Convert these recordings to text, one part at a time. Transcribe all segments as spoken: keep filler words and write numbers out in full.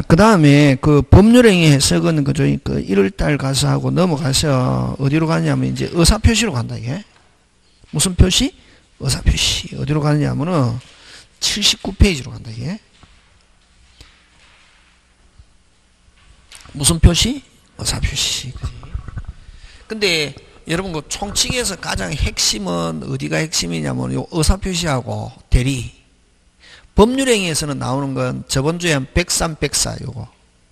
그 다음에 그 법률행위 해석은 그저 그 일월달 가서 하고 넘어가서 어디로 가냐면 이제 의사표시로 간다, 이게. 무슨 표시? 의사표시. 어디로 가느냐면은 칠십구 페이지로 간다, 이게. 무슨 표시? 의사표시. 근데 여러분 그 총칙에서 가장 핵심은 어디가 핵심이냐면 요 의사표시하고 대리. 법률행위에서는 나오는 건 저번 주에 한 백삼, 백사 요거.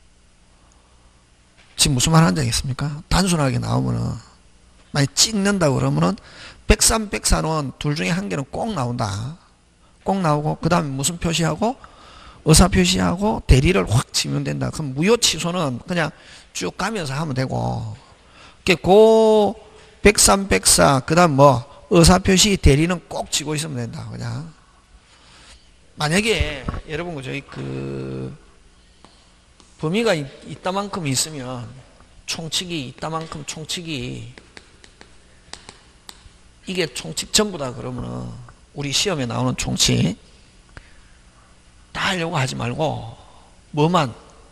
지금 무슨 말 하는지 알겠습니까? 단순하게 나오면은 만약 찍는다 그러면은 백삼, 백사는 둘 중에 한 개는 꼭 나온다. 꼭 나오고 그 다음에 무슨 표시하고 의사표시하고 대리를 확 치면 된다. 그럼 무효 취소는 그냥 쭉 가면서 하면 되고 그 백삼, 백사 그 다음 뭐 의사표시 대리는 꼭 치고 있으면 된다. 그냥 만약에 여러분 그 저희 그 범위가 있, 있다만큼 있으면 총칙이 있다만큼 총칙이 이게 총칙 전부다 그러면은 우리 시험에 나오는 총칙 다 하려고 하지 말고 뭐만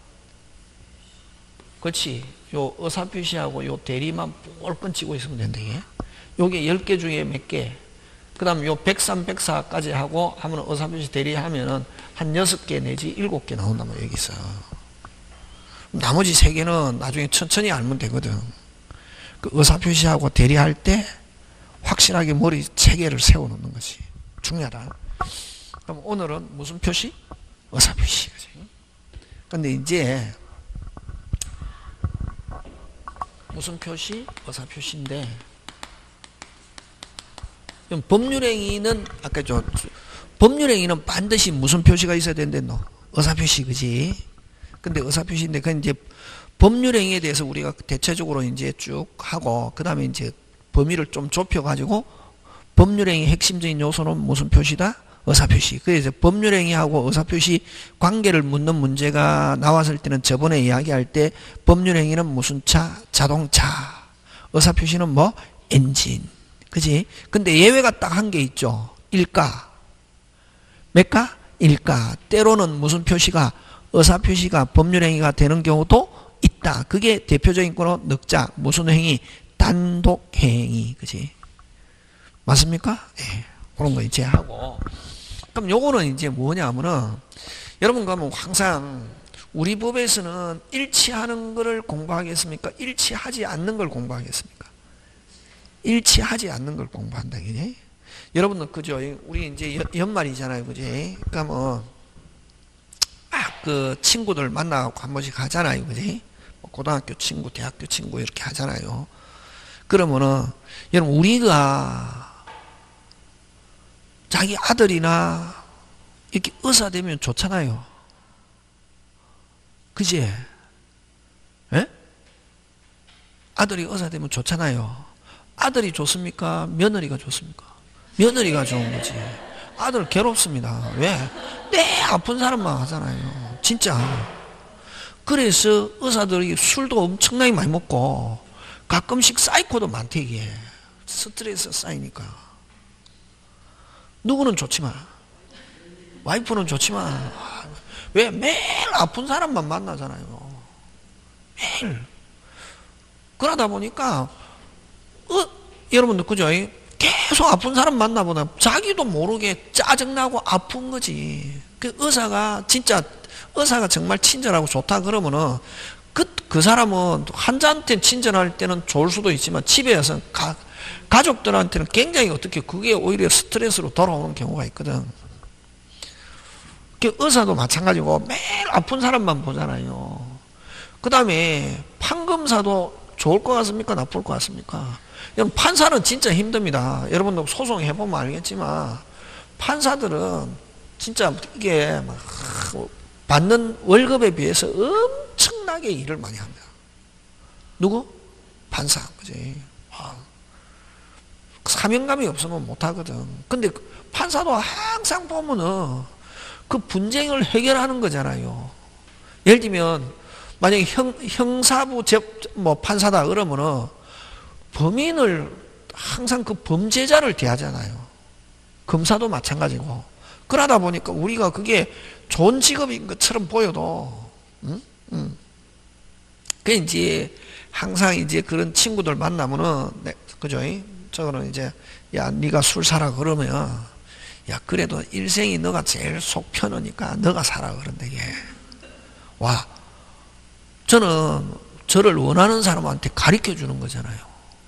그렇지 요 의사표시하고 요 대리만 뻘건 치고 있으면 된다. 이게 요게 열 개 중에 몇 개 그 다음 요 백삼, 백사까지 하고 하면 의사표시 대리 하면은 한 여섯 개 내지 일곱 개 나온단 말이야 여기서. 나머지 세 개는 나중에 천천히 알면 되거든. 그 의사표시하고 대리할 때 확실하게 머리 체계를 세워놓는 것이 중요하다. 그럼 오늘은 무슨 표시? 의사표시. 근데 이제 무슨 표시? 의사표시인데 법률행위는 아까 저 법률행위는 반드시 무슨 표시가 있어야 된대 너 의사표시 그지? 근데 의사표시인데 그 이제 법률행위에 대해서 우리가 대체적으로 이제 쭉 하고 그 다음에 이제 범위를 좀 좁혀가지고 법률행위 핵심적인 요소는 무슨 표시다? 의사표시. 그래서 법률행위하고 의사표시 관계를 묻는 문제가 나왔을 때는 저번에 이야기할 때 법률행위는 무슨 차? 자동차. 의사표시는 뭐? 엔진. 그지? 근데 예외가 딱 한 개 있죠. 일가. 몇 가? 일가. 때로는 무슨 표시가? 의사표시가 법률행위가 되는 경우도 있다. 그게 대표적인 거로 늑자. 무슨 행위? 단독행위. 그지? 맞습니까? 예. 그런 거 이제 하고. 그럼 요거는 이제 뭐냐면은, 여러분 그러면 항상 우리 법에서는 일치하는 거를 공부하겠습니까? 일치하지 않는 걸 공부하겠습니까? 일치하지 않는 걸 공부한다. 그지? 여러분들 그죠? 우리 이제 연말이잖아요. 그지? 그러니까 뭐, 아, 그 친구들 만나고 한 번씩 하잖아요. 그지? 고등학교 친구, 대학교 친구 이렇게 하잖아요. 그러면은, 여러분, 우리가 자기 아들이나 이렇게 의사 되면 좋잖아요. 그지? 예? 아들이 의사 되면 좋잖아요. 아들이 좋습니까? 며느리가 좋습니까? 며느리가 좋은 거지. 아들 괴롭습니다. 왜? 내 아픈 사람만 하잖아요. 진짜. 그래서 의사들이 술도 엄청나게 많이 먹고 가끔씩 사이코도 많대 이게. 스트레스 쌓이니까. 누구는 좋지만 와이프는 좋지만 왜? 매일 아픈 사람만 만나잖아요. 매일. 그러다 보니까 어, 여러분들 그죠? 계속 아픈 사람 만나보다 자기도 모르게 짜증나고 아픈 거지. 그 의사가 진짜 의사가 정말 친절하고 좋다 그러면은 그, 그 사람은 환자한테 친절할 때는 좋을 수도 있지만 집에 와서 가, 가족들한테는 굉장히 어떻게 그게 오히려 스트레스로 돌아오는 경우가 있거든. 그 의사도 마찬가지고 매일 아픈 사람만 보잖아요. 그 다음에 판검사도 좋을 것 같습니까? 나쁠 것 같습니까? 여러분 판사는 진짜 힘듭니다. 여러분도 소송해보면 알겠지만 판사들은 진짜 이게 막 받는 월급에 비해서 엄청나게 일을 많이 합니다. 누구? 판사. 그지? 아, 사명감이 없으면 못하거든. 근데 판사도 항상 보면은 그 분쟁을 해결하는 거잖아요. 예를 들면 만약에 형, 형사부 제, 뭐 판사다 그러면은 범인을 항상 그 범죄자를 대하잖아요. 검사도 마찬가지고. 그러다 보니까 우리가 그게 좋은 직업인 것처럼 보여도 응? 응. 그 이제 항상 이제 그런 친구들 만나면은 네, 그죠? 저거는 이제 야 네가 술 사라 그러면 야 그래도 일생이 너가 제일 속 편하니까 너가 사라 그런데 이게 와 저는 저를 원하는 사람한테 가르쳐 주는 거잖아요.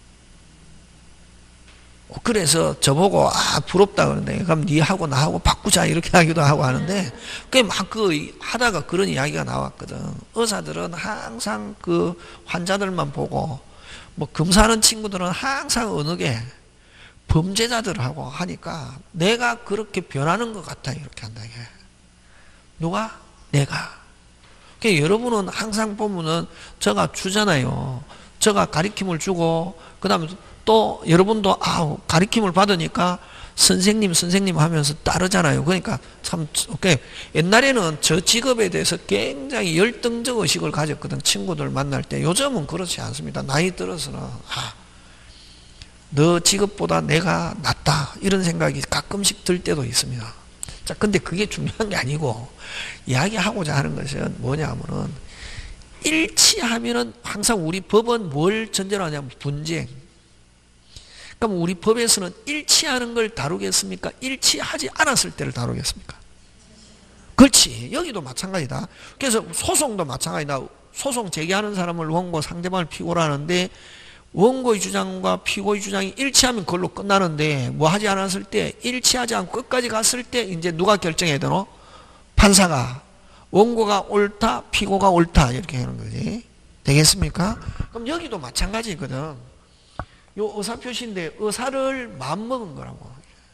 그래서 저보고 아 부럽다 그러는데 그럼 니하고 나하고 바꾸자 이렇게 하기도 하고 하는데 그게 막 그 하다가 그런 이야기가 나왔거든. 의사들은 항상 그 환자들만 보고 뭐 검사하는 친구들은 항상 어느 게 범죄자들하고 하니까 내가 그렇게 변하는 것 같아 이렇게 한다 이게. 누가? 내가. 그러니까 여러분은 항상 보면은 저가 주잖아요. 저가 가르침을 주고 그 다음에 또 여러분도 아 가르침을 받으니까 선생님 선생님 하면서 따르잖아요. 그러니까 참 옛날에는 저 직업에 대해서 굉장히 열등적 의식을 가졌거든. 친구들 만날 때. 요즘은 그렇지 않습니다. 나이 들어서는 아, 너 직업보다 내가 낫다 이런 생각이 가끔씩 들 때도 있습니다. 자, 근데 그게 중요한 게 아니고 이야기하고자 하는 것은 뭐냐면은 일치하면은 항상 우리 법은 뭘 전제로 하냐면 분쟁. 그럼 우리 법에서는 일치하는 걸 다루겠습니까? 일치하지 않았을 때를 다루겠습니까? 그렇지. 여기도 마찬가지다. 그래서 소송도 마찬가지다. 소송 제기하는 사람을 원고, 상대방을 피고로 하는데 원고의 주장과 피고의 주장이 일치하면 그걸로 끝나는데 뭐 하지 않았을 때 일치하지 않고 끝까지 갔을 때 이제 누가 결정해야 되노? 판사가 원고가 옳다, 피고가 옳다 이렇게 하는 거지. 되겠습니까? 그럼 여기도 마찬가지거든. 요 의사표시인데 의사를 마음먹은 거라고.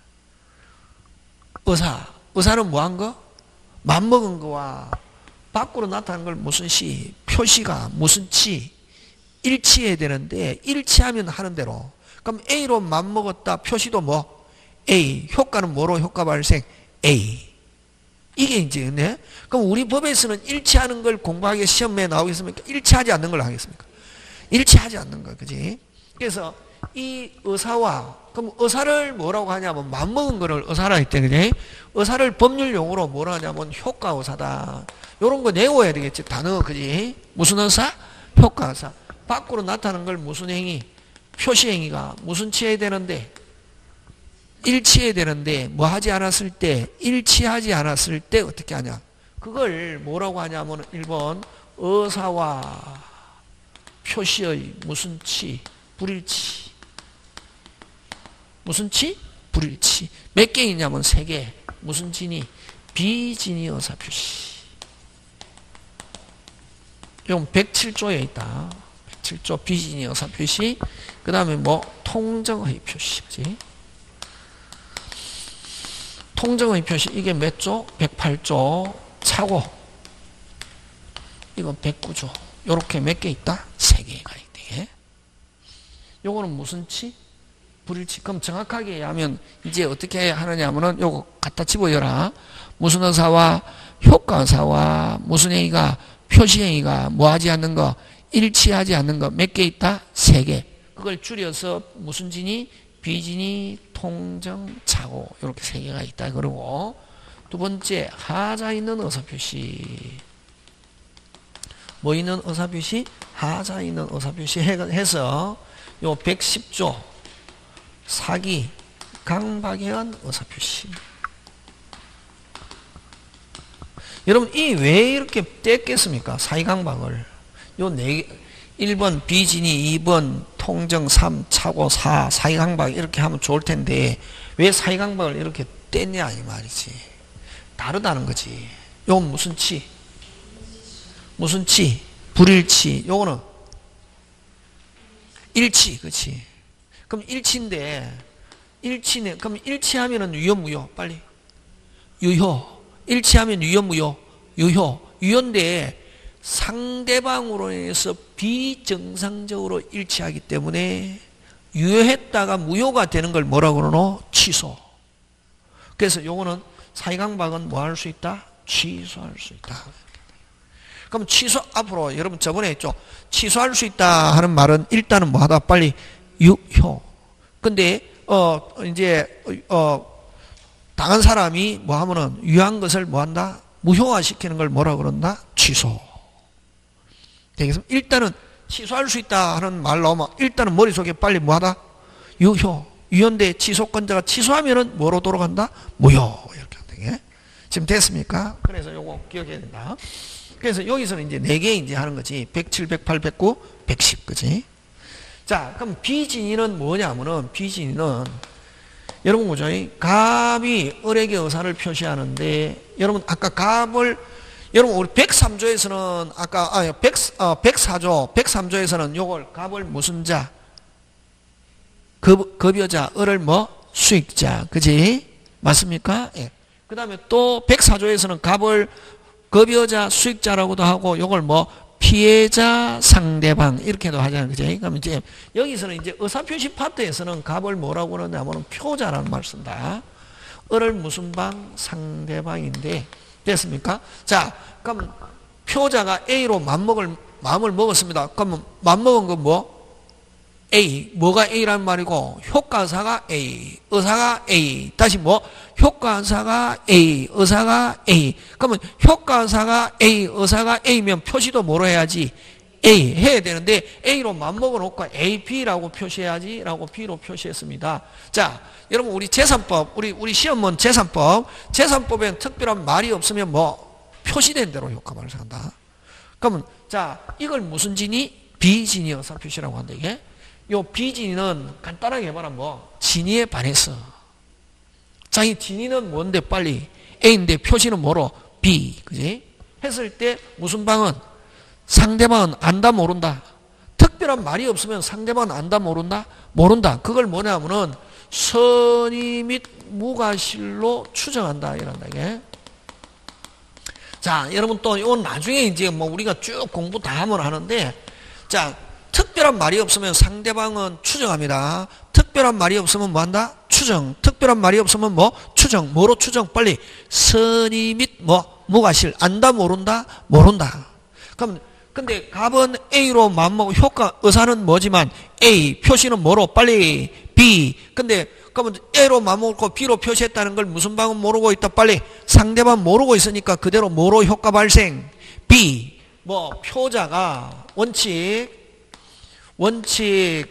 의사. 의사는 뭐 한 거? 마음먹은 거와 밖으로 나타나는 걸 무슨 시? 표시가 무슨 치? 일치해야 되는데 일치하면 하는 대로. 그럼 A로 마음먹었다. 표시도 뭐? A. 효과는 뭐로 효과 발생? A. 이게 이제 네? 그럼 우리 법에서는 일치하는 걸 공부하게 시험에 나오겠습니까? 일치하지 않는 걸 하겠습니까? 일치하지 않는 거. 그지? 그래서 이 의사와 그럼 의사를 뭐라고 하냐면 맘먹은 거를 의사라 했대. 그지? 의사를 법률 용어로 뭐라 하냐면 효과 의사다. 요런 거 내워야 되겠지. 단어. 그지? 무슨 의사? 효과 의사. 밖으로 나타나는 걸 무슨 행위? 표시 행위가 무슨 취해야 되는데 일치해야 되는데 뭐 하지 않았을 때 일치하지 않았을 때 어떻게 하냐? 그걸 뭐라고 하냐면 일 번 의사와 표시의 무슨 치? 불일치. 무슨 치? 불일치. 몇 개 있냐면 세 개. 무슨 진이? 비진이 의사표시. 이건 백칠 조에 있다. 백칠 조 비진이 의사표시. 그 다음에 뭐 통정의 표시. 그지? 통정의 표시. 이게 몇 조? 백팔 조. 차고. 이건 백구 조. 요렇게 몇 개 있다? 세 개가 있대. 요거는 무슨 치? 불일치. 그럼 정확하게 하면 이제 어떻게 하느냐 하면은 요거 갖다 집어여라. 무슨 의사와 효과 의사와 무슨 행위가 표시 행위가 뭐 하지 않는 거? 일치하지 않는 거 몇 개 있다? 세 개. 그걸 줄여서 무슨 진이? 비진이, 통정, 차고 이렇게 세 개가 있다. 그러고 두 번째 하자 있는 의사표시. 뭐 있는 의사표시? 하자 있는 의사표시 해서 요 백십 조 사기, 강박의한 의사표시. 여러분 이 왜 이렇게 뗐겠습니까? 사기강박을. 요 네 일 번 비진이, 이 번 통정, 삼 차고, 사 사기강박 이렇게 하면 좋을 텐데 왜 사기강박을 이렇게 뗐냐 이 말이지. 다르다는 거지. 요건 무슨 치? 무슨 치? 불일치. 요거는 일치. 그렇지. 그럼 일치인데 일치네. 그럼 일치하면은 유효 무효? 빨리. 유효. 일치하면 유효 무효? 유효. 유효인데 상대방으로 인해서 비정상적으로 일치하기 때문에 유효했다가 무효가 되는 걸 뭐라고 그러노? 취소. 그래서 요거는 사기강박은 뭐 할 수 있다? 취소할 수 있다. 그럼 취소 앞으로 여러분 저번에 했죠. 취소할 수 있다 하는 말은 일단은 뭐 하다 빨리 유효. 근데 어 이제 어 당한 사람이 뭐 하면은 유효한 것을 뭐 한다? 무효화시키는 걸 뭐라 그런다? 취소. 되겠습니까? 일단은 취소할 수 있다 하는 말 나오면 일단은 머릿속에 빨리 뭐하다? 유효. 유효인데 취소권자가 취소하면은 뭐로 돌아간다? 무효. 이렇게 되게. 지금 됐습니까? 그래서 요거 기억해야 된다. 그래서 여기서는 이제 네 개 이제 하는 거지. 백칠, 백팔, 백구, 백십. 그지? 자, 그럼 비진이는 뭐냐면은 비진이는 여러분 보죠. 갑이 을에게 의사를 표시하는데 여러분 아까 갑을 여러분 우리 백삼 조에서는 아까 아 백, 어, 백사 조 백삼 조에서는 요걸 갑을 무슨 자? 급, 급여자 을을 뭐? 수익자. 그지? 맞습니까? 예. 그 다음에 또 백사 조에서는 갑을 급여자 수익자라고도 하고 요걸 뭐 피해자 상대방 이렇게도 하잖아요. 그지? 그럼 이제 여기서는 이제 의사표시 파트에서는 갑을 뭐라고 그러냐면 표자라는 말을 쓴다. 을을 무슨 방? 상대방인데 됐습니까? 자, 그럼 표자가 A로 맘먹을 마음을 먹었습니다. 그러면 맘먹은 건 뭐? A. 뭐가 A란 말이고 효과사가 A, 의사가 A. 다시 뭐? 효과사가 A, 의사가 A. 그러면 효과사가 A, 의사가 A면 표시도 뭐로 해야지? A 해야 되는데 A로 맘먹어 놓고 A, B라고 표시해야지 라고 B로 표시했습니다. 자, 여러분 우리 재산법, 우리 우리 시험문 재산법, 재산법엔 특별한 말이 없으면 뭐 표시된 대로 효과 발생한다. 그러면 자, 이걸 무슨 진이? 비진이 의사표시라고 한다 이게. 요 비진이는 간단하게 해봐라 뭐 진이에 반해서 자기 진이는 뭔데 빨리 A인데 표시는 뭐로? B 그지? 했을 때 무슨 방은? 상대방은 안다 모른다. 특별한 말이 없으면 상대방은 안다 모른다? 모른다. 그걸 뭐냐면은 선의 및 무과실로 추정한다 이란다 이게. 자 여러분 또 이건 나중에 이제 뭐 우리가 쭉 공부 다 하면 하는데 자 특별한 말이 없으면 상대방은 추정합니다. 특별한 말이 없으면 뭐한다? 추정. 특별한 말이 없으면 뭐? 추정. 뭐로 추정? 빨리 선의 및 뭐? 무과실. 안다 모른다? 모른다. 그럼 근데 갑은 A로 맘먹고 효과 의사는 뭐지만 A 표시는 뭐로? 빨리 B. 근데 그러면 A로 맘먹고 B로 표시했다는 걸 무슨 방은 모르고 있다? 빨리 상대방 모르고 있으니까 그대로 뭐로 효과 발생? B. 뭐 표자가 원칙 원칙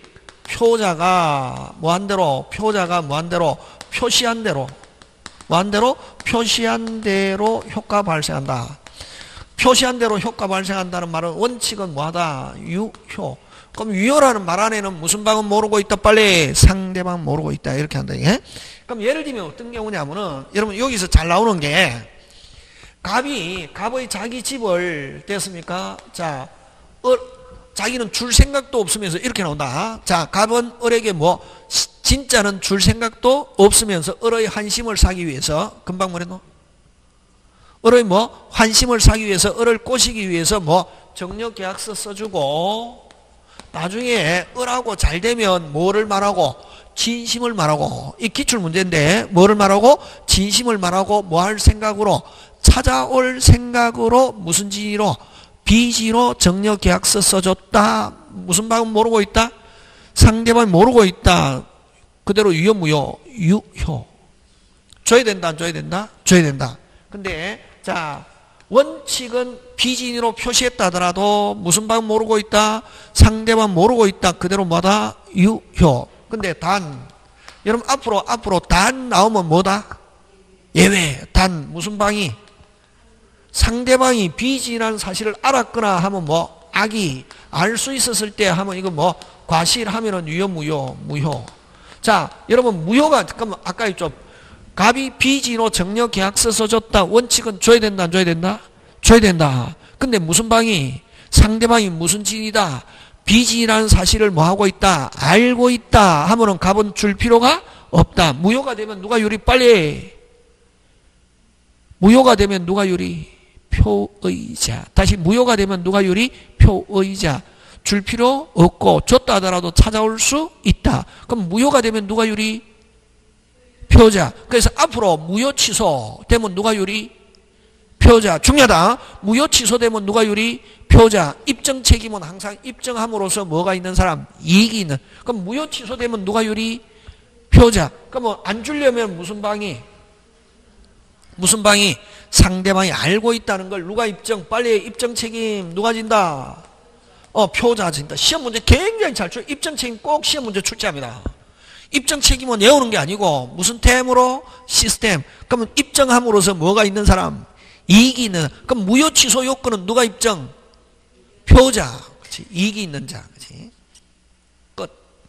표자가 뭐한 대로 표자가 뭐한 대로 표시한 대로 뭐한 대로 표시한 대로 효과 발생한다. 표시한 대로 효과 발생한다는 말은 원칙은 뭐하다? 유효. 그럼 유효라는 말 안에는 무슨 방은 모르고 있다? 빨리 상대방 모르고 있다. 이렇게 한다. 예? 그럼 예를 들면 어떤 경우냐면은 여러분 여기서 잘 나오는 게 갑이 갑의 자기 집을 됐습니까? 자, 어, 자기는 줄 생각도 없으면서 이렇게 나온다. 자, 갑은 을에게 뭐 진짜는 줄 생각도 없으면서 을의 환심을 사기 위해서 금방 뭐랬노? 을의 뭐 환심을 사기 위해서 을을 꼬시기 위해서 뭐 정력계약서 써주고 나중에 을하고 잘 되면 뭐를 말하고 진심을 말하고 이 기출문제인데 뭐를 말하고 진심을 말하고 뭐 할 생각으로 찾아올 생각으로 무슨 진이로 비지로 정력계약서 써줬다. 무슨 방은 모르고 있다? 상대방이 모르고 있다. 그대로 유효 무효? 유효. 줘야 된다 안 줘야 된다? 줘야 된다. 근데 자 원칙은 비진으로 표시했다 하더라도 무슨 방은 모르고 있다? 상대방 모르고 있다. 그대로 뭐다? 유효. 근데 단 여러분 앞으로 앞으로 단 나오면 뭐다? 예외. 단 무슨 방이? 상대방이 비진이라는 사실을 알았거나 하면 뭐 악이 알 수 있었을 때 하면 이거 뭐 과실하면은 유효 무효 무효. 자 여러분 무효가 잠깐만 아까 있죠. 갑이 비진으로 정력계약서 써줬다. 원칙은 줘야 된다 안 줘야 된다? 줘야 된다. 근데 무슨 방이 상대방이 무슨 진이다? 비진이라는 사실을 뭐 하고 있다? 알고 있다 하면은 갑은 줄 필요가 없다. 무효가 되면 누가 유리? 빨리 무효가 되면 누가 유리? 표의자. 다시 무효가 되면 누가 유리? 표의자. 줄 필요 없고 줬다 하더라도 찾아올 수 있다. 그럼 무효가 되면 누가 유리? 표자. 그래서 앞으로 무효 취소 되면 누가 유리? 표자. 중요하다. 무효 취소되면 누가 유리? 표자. 입증 책임은 항상 입증함으로써 뭐가 있는 사람? 이익이 있는. 그럼 무효 취소되면 누가 유리? 표자. 그럼 안 주려면 무슨 방이? 무슨 방이? 상대방이 알고 있다는 걸 누가 입증? 빨리 입증 책임 누가 진다? 어, 표자 진짜 시험 문제 굉장히 잘 출, 입정 책임 꼭 시험 문제 출제합니다. 입정 책임은 외우는 게 아니고 무슨 템으로? 시스템. 그러면 입정함으로써 뭐가 있는 사람? 이익이 있는. 그럼 무효 취소 요건은 누가 입정? 표자. 그렇지. 이익이 있는 자. 그렇지. 끝.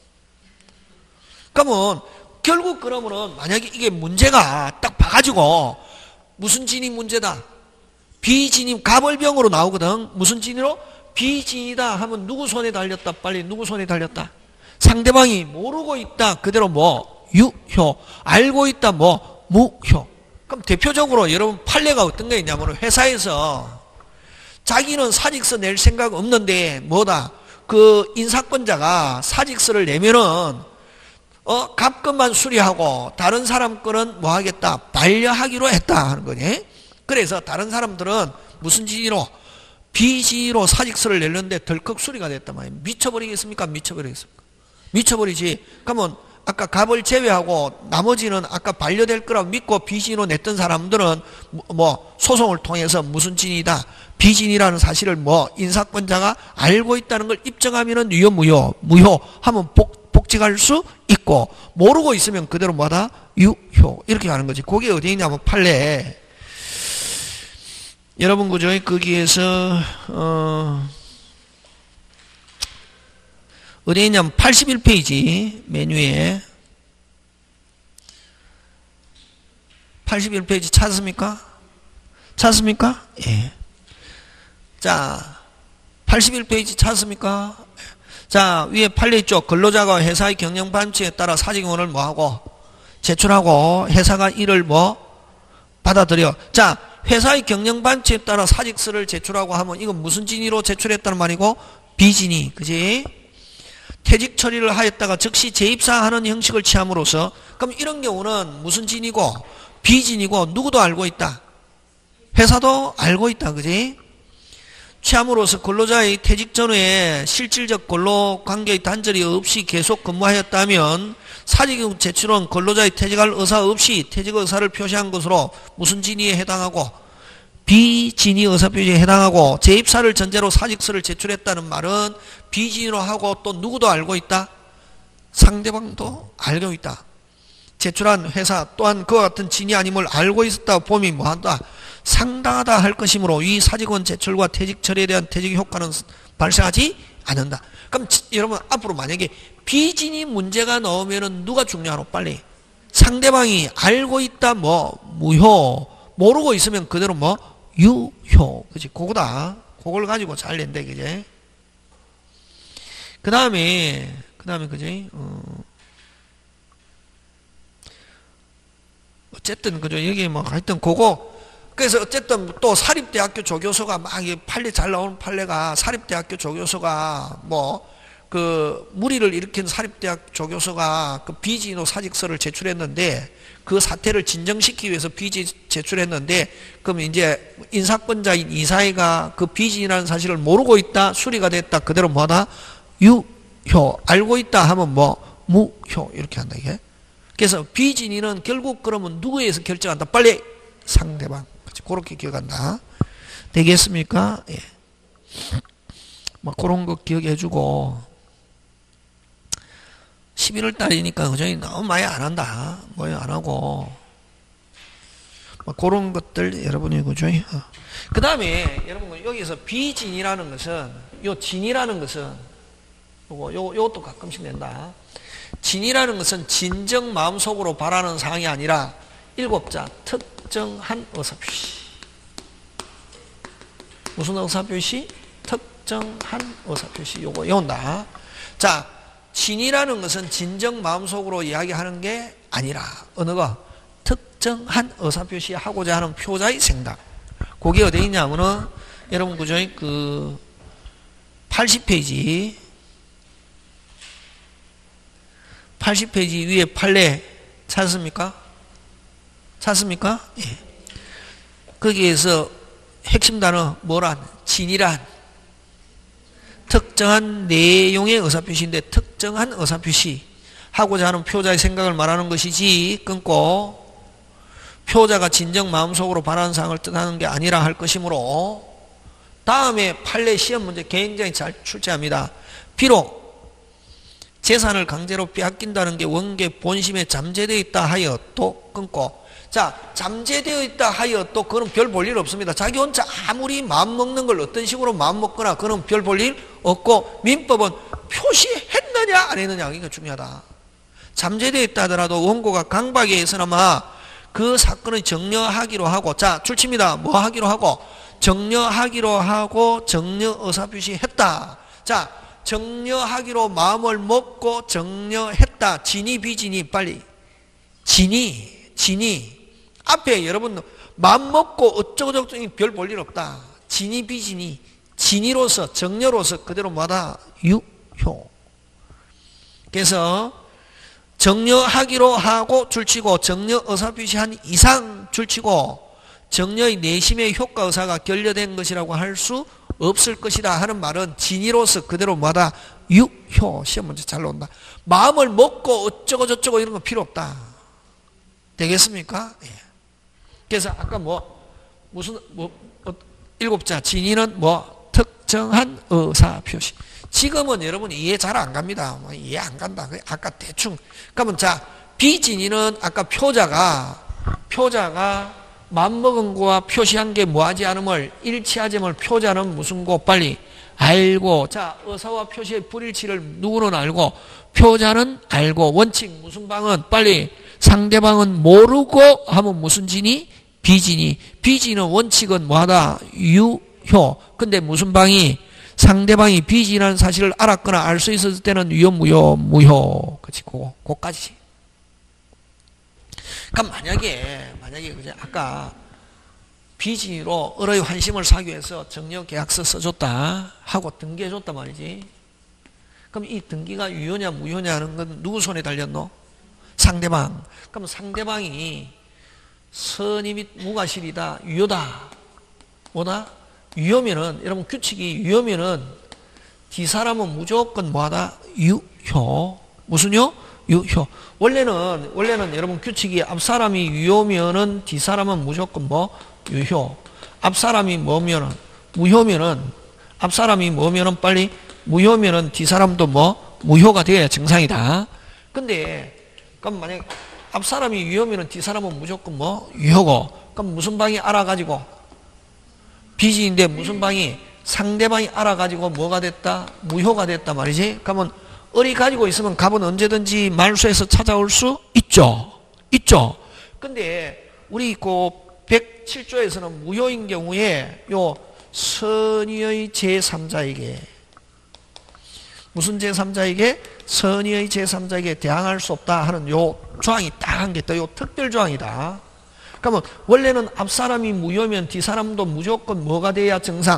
그러면 결국 그러면은 만약에 이게 문제가 딱 봐가지고 무슨 진입 문제다? 비진입 가벌병으로 나오거든. 무슨 진위로? 비진이다 하면 누구 손에 달렸다? 빨리 누구 손에 달렸다? 상대방이 모르고 있다. 그대로 뭐? 유효. 알고 있다. 뭐? 무효. 그럼 대표적으로 여러분 판례가 어떤 게 있냐면 회사에서 자기는 사직서 낼 생각 없는데 뭐다? 그 인사권자가 사직서를 내면은 어, 갑금만 수리하고 다른 사람 거는 뭐 하겠다? 반려하기로 했다 하는 거니. 그래서 다른 사람들은 무슨 지위로? 비지위로 사직서를 내렸는데 덜컥 수리가 됐단 말이에요. 미쳐버리겠습니까? 미쳐버리겠습니까? 미쳐버리지. 그러면 아까 갑을 제외하고 나머지는 아까 반려될 거라고 믿고 비진으로 냈던 사람들은 뭐 소송을 통해서 무슨 진이다? 비진이라는 사실을 뭐 인사권자가 알고 있다는 걸 입증하면은 유효 무효 무효 하면 복, 복직할 수 있고 모르고 있으면 그대로 뭐다? 유효 이렇게 가는 거지. 그게 어디 있냐면 판례. 여러분 그죠? 거기에서 어 어디에 있냐면 팔십일 페이지 메뉴에 팔십일 페이지 찾았습니까? 찾았습니까? 예. 자, 팔십일 페이지 찾았습니까? 자, 위에 판례 있죠. 근로자가 회사의 경영 방침에 따라 사직원을 뭐하고 제출하고 회사가 이를 뭐 받아들여. 자, 회사의 경영 방침에 따라 사직서를 제출하고 하면 이건 무슨 진위로 제출했다는 말이고? 비진위. 그지? 퇴직 처리를 하였다가 즉시 재입사하는 형식을 취함으로써 그럼 이런 경우는 무슨 진이고 비진이고 누구도 알고 있다. 회사도 알고 있다. 그지? 취함으로써 근로자의 퇴직 전후에 실질적 근로관계의 단절이 없이 계속 근무하였다면 사직 제출은 근로자의 퇴직할 의사 없이 퇴직 의사를 표시한 것으로 무슨 진위에 해당하고 비진위 의사표시에 해당하고 재입사를 전제로 사직서를 제출했다는 말은 비진위로 하고 또 누구도 알고 있다? 상대방도 알고 있다. 제출한 회사 또한 그와 같은 진위 아님을 알고 있었다 봄이 뭐한다? 상당하다 할 것이므로 이 사직원 제출과 퇴직 처리에 대한 퇴직 효과는 발생하지 않는다. 그럼 여러분 앞으로 만약에 비진위 문제가 나오면은 누가 중요하노? 빨리 상대방이 알고 있다 뭐 무효 모르고 있으면 그대로 뭐 유효. 그치? 그거다. 그걸 가지고 잘 낸대. 그지? 그 다음에, 그 다음에, 그지? 어. 어쨌든, 그죠? 여기 뭐, 하여튼, 그거. 그래서 어쨌든 또 사립대학교 조교서가 막, 판례 잘 나오는 판례가 사립대학교 조교서가 뭐, 그, 무리를 일으킨 사립대학 조교서가 그 비진호 사직서를 제출했는데 그 사태를 진정시키기 위해서 비진 제출했는데 그럼 이제 인사권자인 이사회가 그 비진이라는 사실을 모르고 있다 수리가 됐다 그대로 뭐다 유효 알고 있다 하면 뭐 무효 이렇게 한다 이게. 그래서 비진이는 결국 그러면 누구에 의해서 결정한다? 빨리 상대방. 그렇게 기억한다. 되겠습니까? 예. 막 그런 거 기억해주고 십일월 달이니까 그저 너무 많이 안 한다. 뭐 안 하고 뭐 그런 것들 여러분이 그죠? 그 다음에 여러분 여기서 비진이라는 것은 요 진이라는 것은 요거 요 요것도 가끔씩 낸다. 진이라는 것은 진정 마음속으로 바라는 사항이 아니라 일곱 자 특정한 의사표시. 무슨 의사표시? 특정한 의사표시. 요거 요온다. 자. 진이라는 것은 진정 마음속으로 이야기하는 게 아니라 어느 거 특정한 의사표시하고자 하는 표자의 생각. 그게 어디 있냐면은 여러분 그죠? 그 팔십 페이지 팔십 페이지 위에 판례 찾습니까? 찾습니까? 예. 거기에서 핵심 단어 뭐란? 진이란 특정한 내용의 의사표시인데 특정한 의사표시 하고자 하는 표자의 생각을 말하는 것이지 끊고 표자가 진정 마음속으로 바라는 사항을 뜻하는 게 아니라 할 것이므로 다음에 판례 시험 문제 굉장히 잘 출제합니다. 비록 재산을 강제로 빼앗긴다는 게 원계 본심에 잠재되어 있다 하여 또 끊고, 자, 잠재되어 있다 하여 또 그건 별 볼 일 없습니다. 자기 혼자 아무리 마음먹는 걸 어떤 식으로 마음먹거나 그건 별 볼 일 없고, 민법은 표시했느냐 안 했느냐 이게 중요하다. 잠재되어 있다 하더라도 원고가 강박에 의해서나마 그 사건을 정려하기로 하고, 자, 출치입니다. 뭐 하기로 하고? 정려하기로 하고 정려 의사표시 했다. 자, 정려하기로 마음을 먹고 정려했다. 진이 비진이 빨리. 진이, 진이. 앞에 여러분 마음 먹고 어쩌고저쩌고 별 볼 일 없다. 진이 비진이. 진이로서 정려로서 그대로 뭐다? 유효. 그래서 정려하기로 하고 줄치고 정려 의사표시한 이상 줄치고 정려의 내심의 효과 의사가 결여된 것이라고 할 수 없을 것이다 하는 말은 진의로서 그대로 뭐다? 유효. 시험 문제 잘 나온다. 마음을 먹고 어쩌고 저쩌고 이런 거 필요 없다. 되겠습니까? 예. 그래서 아까 뭐 무슨 뭐 어, 일곱자 진의는 뭐 특정한 의사 표시. 지금은 여러분이 이해 잘 안 갑니다. 뭐 이해 안 간다. 아까 대충. 그러면 자, 비진의는 아까 표자가 표자가 맘먹은 거와 표시한 게 뭐하지 않음을 일치하지을 표자는 무슨 거 빨리 알고, 자, 의사와 표시의 불일치를 누구는 알고 표자는 알고, 원칙 무슨 방은 빨리 상대방은 모르고 하면 무슨 진이? 비진이. 비진은 원칙은 뭐하다? 유효. 근데 무슨 방이? 상대방이 비진이라는 사실을 알았거나 알 수 있었을 때는 유효, 무효, 무효. 그치, 그거, 그거까지. 그럼 만약에, 만약에, 그제 아까 비진이로 을의 환심을 사기 위해서 정려 계약서 써줬다 하고 등기해줬단 말이지. 그럼 이 등기가 유효냐, 무효냐 하는 건 누구 손에 달렸노? 상대방. 그럼 상대방이 선의 및 무과실이다, 유효다. 뭐다? 유효면은, 여러분 규칙이 유효면은 뒷사람은 무조건 뭐하다? 유효. 무슨요? 유효. 원래는, 원래는 여러분 규칙이 앞사람이 유효면은 뒷사람은 무조건 뭐? 유효. 앞사람이 뭐면은, 무효면은, 앞사람이 뭐면은 빨리, 무효면은 뒷사람도 뭐? 무효가 돼야 정상이다. 근데, 그럼 만약 앞사람이 유효면은 뒷사람은 무조건 뭐? 유효고. 그럼 무슨 방이 알아가지고, 비지인데 무슨 방이 상대방이 알아가지고 뭐가 됐다? 무효가 됐다 말이지. 그러면 을이 가지고 있으면 갑은 언제든지 말소해서 찾아올 수 있죠. 있죠. 근데 우리 그 백칠 조에서는 무효인 경우에 요 선의의 제삼자에게 무슨 제삼자에게? 선의의 제삼자에게 대항할 수 없다 하는 요 조항이 딱 한 게 있다. 요 특별 조항이다. 그러면 원래는 앞사람이 무효면 뒷사람도 무조건 뭐가 돼야 정상?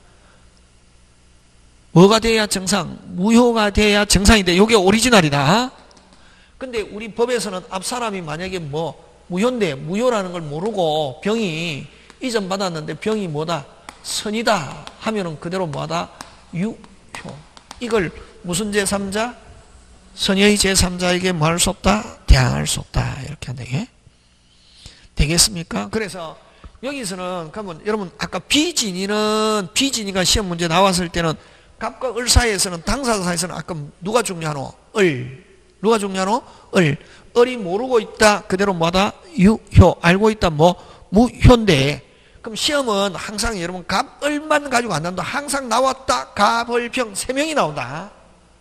뭐가 돼야 정상? 무효가 돼야 정상인데 이게 오리지널이다. 근데 우리 법에서는 앞사람이 만약에 뭐 무효인데 무효라는 걸 모르고 병이 이전 받았는데 병이 뭐다? 선이다 하면은 그대로 뭐다? 유효. 이걸 무슨 제삼자? 선의 제삼자에게 뭐 할 수 없다? 대항할 수 없다. 이렇게 한다. 이게. 되겠습니까? 그래서 여기서는 그러면 여러분 아까 비진이는 비진이가 시험 문제 나왔을 때는 갑과 을 사이에서는 당사자 사이에서는 아까 누가 중요하노? 을. 누가 중요하노? 을. 을이 모르고 있다. 그대로 뭐다? 유효. 알고 있다. 뭐? 무효인데. 그럼 시험은 항상 여러분 갑, 을만 가지고 안 나온다. 항상 나왔다. 갑, 을, 병 세 명이 나온다.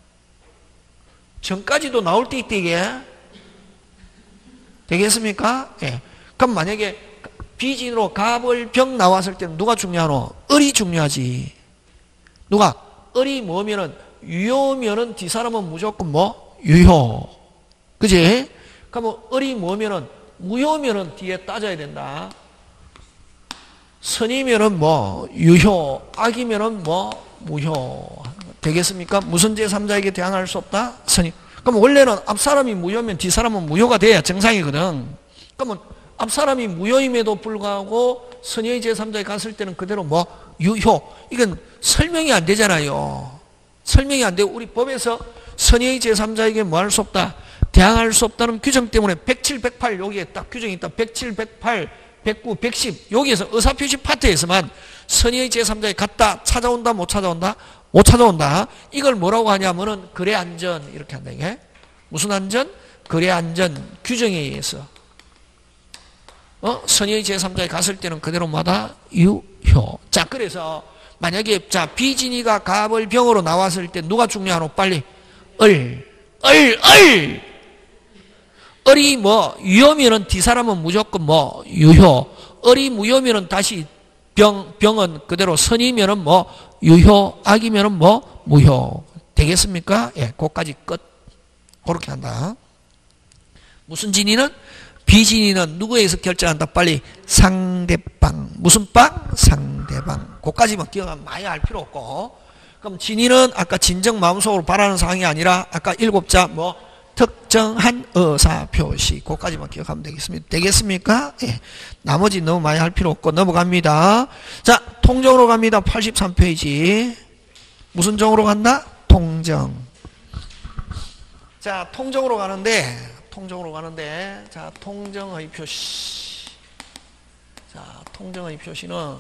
전까지도 나올 때 있대 이게. 되겠습니까? 예. 그럼 만약에 비진으로 갑을 병 나왔을 때는 누가 중요하노? 을이 중요하지. 누가? 을이 뭐면은 유효면은 뒷사람은 무조건 뭐? 유효. 그지? 그러면 을이 뭐면은 무효면은 뒤에 따져야 된다. 선이면은 뭐? 유효. 악이면은 뭐? 무효. 되겠습니까? 무슨 제삼자에게 대항할 수 없다? 선이. 그럼 원래는 앞사람이 무효면 뒷사람은 무효가 돼야 정상이거든. 그러면 앞사람이 무효임에도 불구하고 선의의 제삼자에 갔을 때는 그대로 뭐? 유효. 이건 설명이 안 되잖아요. 설명이 안 되고 우리 법에서 선의의 제삼자에게 뭐 할 수 없다? 대항할 수 없다는 규정 때문에 백칠, 백팔 여기에 딱 규정이 있다. 백칠, 백팔 백구, 백십 여기에서 의사표시 파트에서만 선의의 제삼자에 갔다 찾아온다 못 찾아온다? 못 찾아온다. 이걸 뭐라고 하냐면은 거래 안전 이렇게 한다. 이게 무슨 안전? 거래 안전 규정에 의해서 어? 선의의 제삼자에 갔을 때는 그대로마다 유효. 자, 그래서 만약에 자 비진이가 갑을 병으로 나왔을 때 누가 중요하노? 빨리 을, 을, 을. 을이 뭐 유효면은 뒤사람은 무조건 뭐 유효. 을이 무효면은 다시 병, 병은 그대로 선이면은 뭐 유효, 악이면은 뭐 무효. 되겠습니까? 예, 그까지 끝. 그렇게 한다. 무슨 진이는? 비진이는 누구에서 결정한다? 빨리 상대방. 무슨 빵? 상대방. 그까지만 기억하면 많이 할 필요 없고. 그럼 진이는 아까 진정 마음속으로 바라는 사항이 아니라 아까 일곱 자 뭐 특정한 의사표시. 그까지만 기억하면 되겠습니다. 되겠습니까? 예. 나머지 너무 많이 할 필요 없고 넘어갑니다. 자, 통정으로 갑니다. 팔십삼 페이지. 무슨 정으로 간다? 통정. 자, 통정으로 가는데 통정으로 가는데 자, 통정의 표시. 자, 통정의 표시는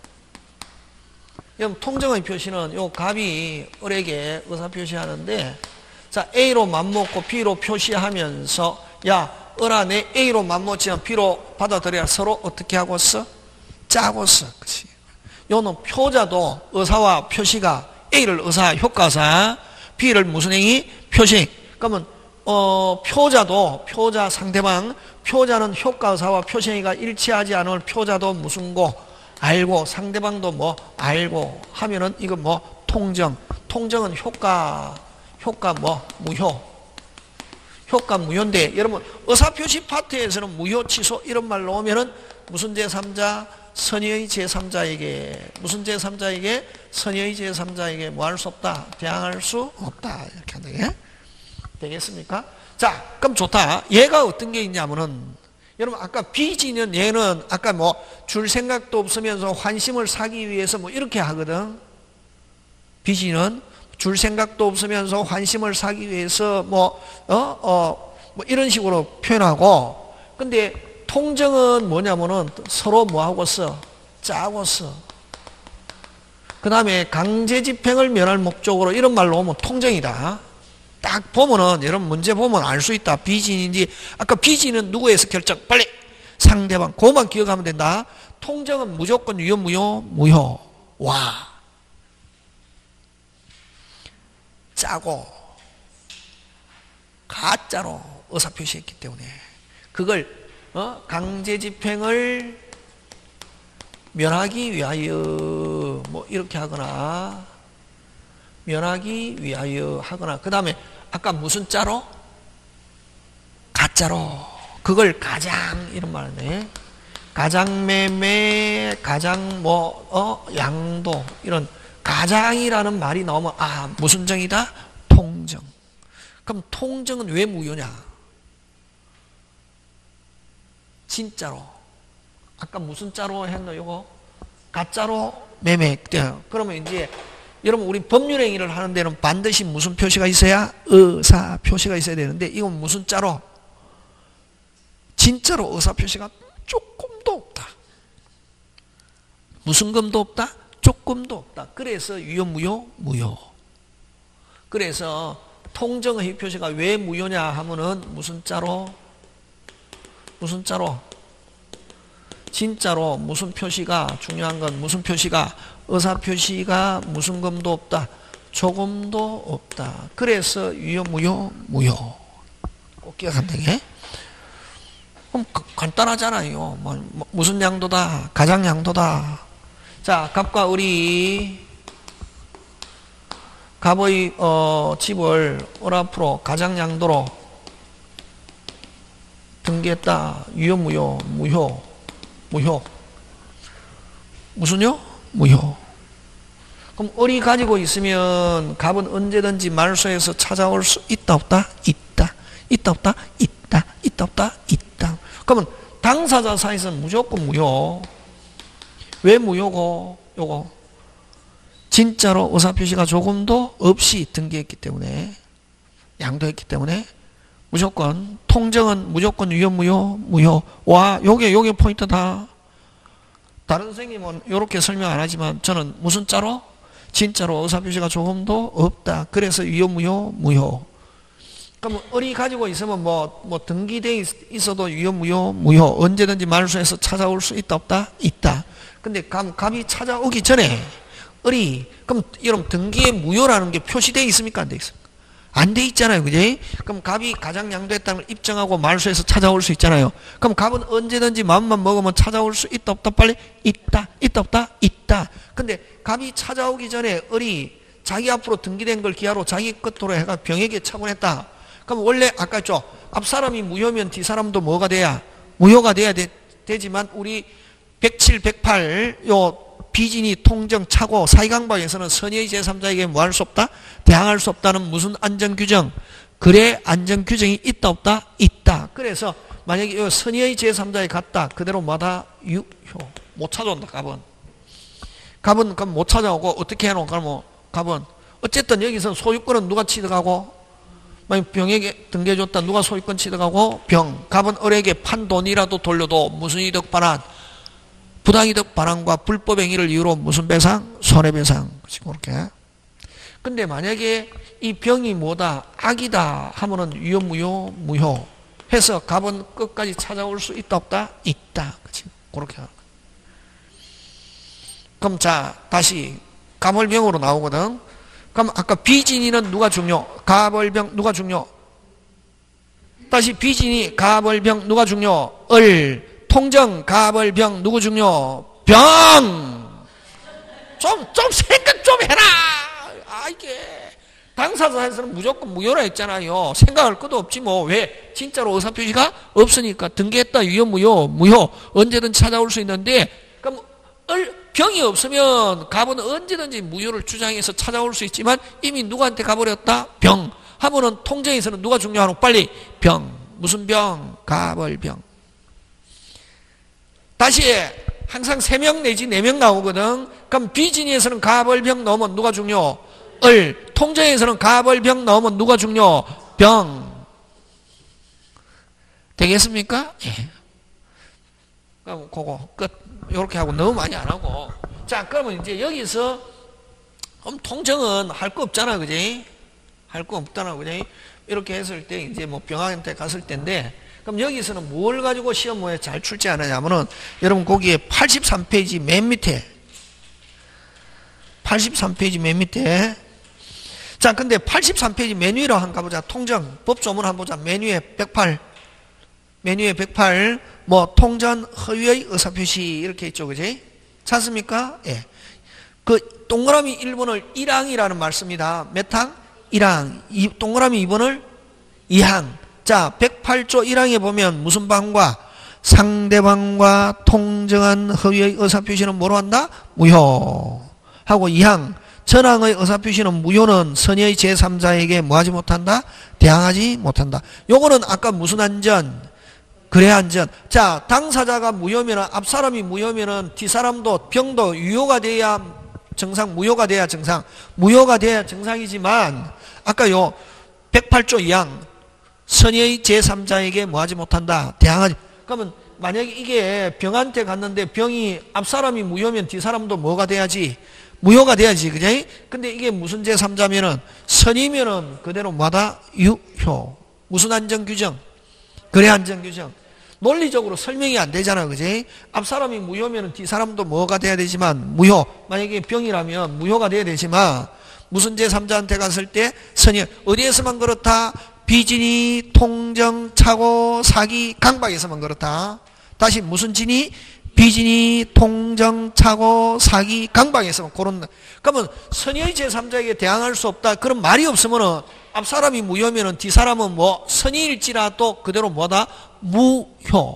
여러분 통정의 표시는 요 갑이 을에게 의사표시하는데 자, A로 맘먹고 B로 표시하면서 야, 을아 내 A로 맘먹지만 B로 받아들여야 서로 어떻게 하고 써? 짜고 써. 그치? 요는 표자도 의사와 표시가 A를 의사, 효과사, B를 무슨 행위? 표시. 그러면 어, 표자도 표자 상대방 표자는 효과사와 표시행위가 일치하지 않을 표자도 무슨 고 알고 상대방도 뭐 알고 하면은 이거 뭐 통정. 통정은 효과 효과 뭐 무효. 효과 무효인데 여러분 의사표시 파트에서는 무효 취소 이런 말 나오면은 무슨 제삼자? 선의의 제삼자에게 무슨 제삼자에게? 선의의 제삼자에게 뭐 할 수 없다? 대항할 수 없다. 이렇게 한다. 예? 되겠습니까? 자, 그럼 좋다. 얘가 어떤 게 있냐면은 여러분 아까 비지는 얘는 아까 뭐 줄 생각도 없으면서 환심을 사기 위해서 뭐 이렇게 하거든. 비지는 줄 생각도 없으면서 환심을 사기 위해서 뭐 어 어 뭐 이런 식으로 표현하고 근데 통정은 뭐냐면은 서로 뭐 하고 써? 짜고 써. 그 다음에 강제 집행을 면할 목적으로 이런 말로 오면 통정이다. 딱 보면은 여러분 문제 보면 알 수 있다. 비진인지 아까 비진은 누구에서 결정? 빨리 상대방. 그것만 기억하면 된다. 통정은 무조건 유효 무효 무효. 와 짜고 가짜로 의사표시했기 때문에 그걸 어? 강제 집행을 면하기 위하여 뭐 이렇게 하거나 면하기 위하여 하거나 그 다음에 아까 무슨 짜로? 가짜로 그걸 가장 이런 말이네. 가장매매 가장 뭐 어? 양도 이런 가장이라는 말이 나오면 아 무슨 정이다? 통정. 그럼 통정은 왜 무효냐? 진짜로 아까 무슨 짜로 했노? 요거 가짜로 매매. 그러면 이제 여러분 우리 법률행위를 하는 데는 반드시 무슨 표시가 있어야? 의사 표시가 있어야 되는데 이건 무슨 짜로? 진짜로 의사 표시가 조금도 없다. 무슨 금도 없다? 조금도 없다. 그래서 유효 무효? 무효. 그래서 통정의 표시가 왜 무효냐 하면은 무슨 짜로? 무슨 짜로? 진짜로 무슨 표시가 중요한 건 무슨 표시가 의사 표시가 무슨 금도 없다. 조금도 없다. 그래서 유효 무효 무효. 꼭 기억하면 되게. 그럼 간단하잖아요. 뭐, 무슨 양도다? 가장 양도다. 자, 갑과 을이 갑의 어, 집을 을 앞으로 가장 양도로 등기했다. 유효 무효 무효 무효. 무슨요? 무효. 그럼 을이 가지고 있으면 갑은 언제든지 말소해서 찾아올 수 있다 없다? 있다. 있다 없다? 있다. 있다 없다? 있다. 그러면 당사자 사이에서는 무조건 무효. 왜 무효고? 요거 진짜로 의사표시가 조금도 없이 등기했기 때문에 양도했기 때문에 무조건 통정은 무조건 유효 무효 무효. 와 요게 요게 포인트다. 다른 선생님은 이렇게 설명 안 하지만 저는 무슨 자로? 진짜로 의사표시가 조금도 없다. 그래서 유효, 무효, 무효. 그럼 을이 가지고 있으면 뭐, 뭐 등기돼 있어도 유효, 무효, 무효. 언제든지 말소해서 찾아올 수 있다, 없다? 있다. 근데 감, 갑이 찾아오기 전에 을이, 그럼 여러분 등기에 무효라는 게 표시되어 있습니까? 안 돼 있습니까? 안 돼 있잖아요. 그지? 그럼 갑이 가장 양도했다는 걸 입증하고 말소해서 찾아올 수 있잖아요. 그럼 갑은 언제든지 마음만 먹으면 찾아올 수 있다, 없다? 빨리 있다, 있다, 없다? 있다. 근데 갑이 찾아오기 전에 을이 자기 앞으로 등기된 걸 기하로 자기 끝으로 해가 병에게 처분했다. 그럼 원래 아까 했죠. 앞사람이 무효면 뒤사람도 뭐가 돼야? 무효가 돼야 되, 되지만 우리 백칠, 백팔 요 비진이 통정 차고 사이강박에서는 선의의 제삼자에게 뭐 할 수 없다? 대항할 수 없다는 무슨 안전규정? 그래 안전규정이 있다 없다? 있다. 그래서 만약에 요 선의의 제삼자에 갔다 그대로 뭐다? 유효. 못 찾아온다 갑은. 갑은 그럼 못 찾아오고 어떻게 해놓은 그러면 갑은 어쨌든 여기서 소유권은 누가 취득하고 만약 병에게 등기해줬다 누가 소유권 취득하고 병. 갑은 을에게 판 돈이라도 돌려도 무슨 이득 반환? 부당이득 반환과 불법 행위를 이유로 무슨 배상? 손해배상. 그렇게. 근데 만약에 이 병이 뭐다? 악이다 하면은 유효, 무효, 무효. 해서 갑은 끝까지 찾아올 수 있다, 없다? 있다. 그치? 그렇게 하는 거야. 그럼 자, 다시 갑을병으로 나오거든. 그럼 아까 비진이는 누가 중요? 갑을병 누가 중요? 다시 비진이 갑을병 누가 중요? 을. 통정, 갑을병, 누구 중요? 병! 좀, 좀 생각 좀 해라! 아, 이게. 당사자에서는 무조건 무효라 했잖아요. 생각할 것도 없지 뭐. 왜? 진짜로 의사표시가 없으니까. 등기했다, 유효, 무효, 무효. 언제든 찾아올 수 있는데, 그럼, 을, 병이 없으면 갑은 언제든지 무효를 주장해서 찾아올 수 있지만, 이미 누구한테 가버렸다? 병. 하면은 통정에서는 누가 중요하노? 빨리. 병. 무슨 병? 갑을병. 다시 항상 세 명 내지 네 명 나오거든. 그럼 비진이에서는 갑을병 넣으면 누가 중요? 을. 통정에서는 갑을병 넣으면 누가 중요? 병. 되겠습니까? 예. 그럼 그거 끝. 이렇게 하고 너무 많이 안 하고. 자, 그러면 이제 여기서 그럼 통정은 할 거 없잖아, 그지? 할 거 없잖아, 그지? 이렇게 했을 때 이제 뭐 병학한테 갔을 때인데. 그럼 여기서는 뭘 가지고 시험 모에 잘 출제하느냐 하면은 여러분 거기에 팔십삼 페이지 맨 밑에 팔십삼 페이지 맨 밑에 자 근데 팔십삼 페이지 맨 위로 한번 가보자. 통정 법조문 한번 보자. 맨 위에 백팔 맨 위에 백팔 뭐 통전 허위의 의사표시 이렇게 있죠, 그지? 찾습니까? 예. 그 동그라미 일 번을 일 항이라는 말 씁니다. 몇 항? 일 항. 이 동그라미 이 번을 이 항. 자, 백팔 조 일 항에 보면 무슨 방과 상대방과 통정한 허위의 의사표시는 뭐로 한다? 무효. 하고 이 항 전항의 의사표시는 무효는 선의의 제삼자에게 뭐하지 못한다? 대항하지 못한다. 요거는 아까 무슨 안전? 그래 안전. 자, 당사자가 무효면은 앞사람이 무효면은 뒷사람도 병도 유효가 돼야 정상, 무효가 돼야 정상. 무효가 돼야 정상이지만 아까 요 백팔 조 이 항 선의의 제삼자에게 뭐하지 못한다? 대항하지. 그러면 만약에 이게 병한테 갔는데 병이 앞사람이 무효면 뒷사람도 뭐가 돼야지? 무효가 돼야지. 그지? 근데 이게 무슨 제삼자면은 선이면은 그대로 뭐다? 유효. 무슨 안전규정? 그래 안전규정. 논리적으로 설명이 안 되잖아. 그지? 앞사람이 무효면은 뒷사람도 뭐가 돼야 되지만 무효. 만약에 병이라면 무효가 돼야 되지만 무슨 제삼자한테 갔을 때 선이 어디에서만 그렇다? 비진이, 통정, 차고, 사기, 강박에서만 그렇다. 다시 무슨 진이? 비진이, 통정, 차고, 사기, 강박에서만 그런. 그러면 선의의 제삼자에게 대항할 수 없다. 그런 말이 없으면은 앞사람이 무효면은 뒷사람은 뭐 선의일지라도 그대로 뭐다? 무효.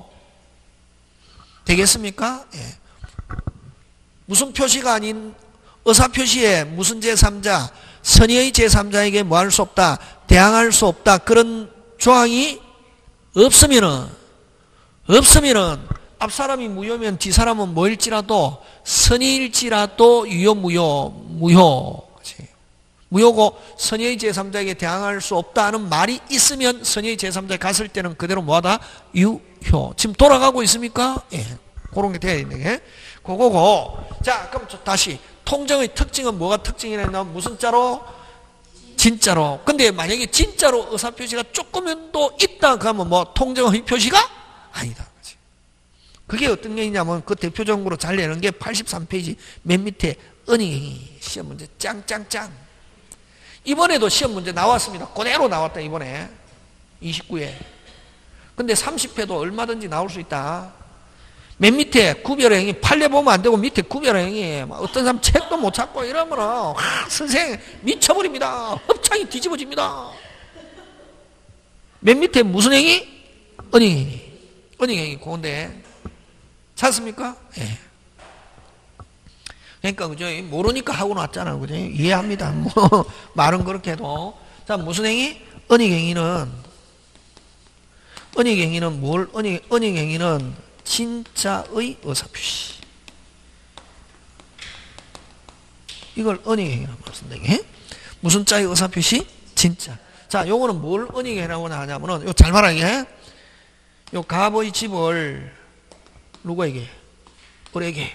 되겠습니까? 예. 무슨 표시가 아닌 의사표시에 무슨 제삼자? 선의의 제삼자에게 뭐 할 수 없다? 대항할 수 없다. 그런 조항이 없으면은, 없으면은, 앞사람이 무효면 뒷사람은 뭐일지라도, 선의일지라도 유효, 무효, 무효. 그치? 무효고, 선의의 제삼자에게 대항할 수 없다는 말이 있으면, 선의의 제삼자에 갔을 때는 그대로 뭐하다? 유효. 지금 돌아가고 있습니까? 예. 그런 게 돼야 되는 게. 그거고. 자, 그럼 다시 통정의 특징은 뭐가 특징이냐면 무슨 자로? 진짜로. 근데 만약에 진짜로 의사표시가 조금도 있다 그러면 뭐 통정의 표시가 아니다. 그게 어떤 게 있냐면 그 대표적으로 잘 내는 게 팔십삼 페이지 맨 밑에 은행이 시험 문제 짱짱짱. 이번에도 시험 문제 나왔습니다. 그대로 나왔다 이번에 이십구 회. 근데 삼십 회도 얼마든지 나올 수 있다. 맨 밑에 구별행위 판례 보면 안 되고 밑에 구별행위 어떤 사람 책도 못 찾고 이러면 와, 선생 미쳐버립니다. 흡창이 뒤집어집니다. 맨 밑에 무슨 행위? 은행행위. 은행행위 그건데 찾습니까? 예. 네. 그러니까 그죠? 모르니까 하고 났잖아. 그죠? 이해합니다. 뭐 말은 그렇게 해도. 자, 무슨 행위? 은행행위는 은행행위는 뭘? 은행 은행행위는 진짜의 의사표시. 이걸 은행행위라고 말씀드리게. 무슨 자의 의사표시? 진짜. 자, 요거는 뭘 은행행위라고 하냐면은 요 잘 말하게. 요 갑의 집을 누구에게? 을에게.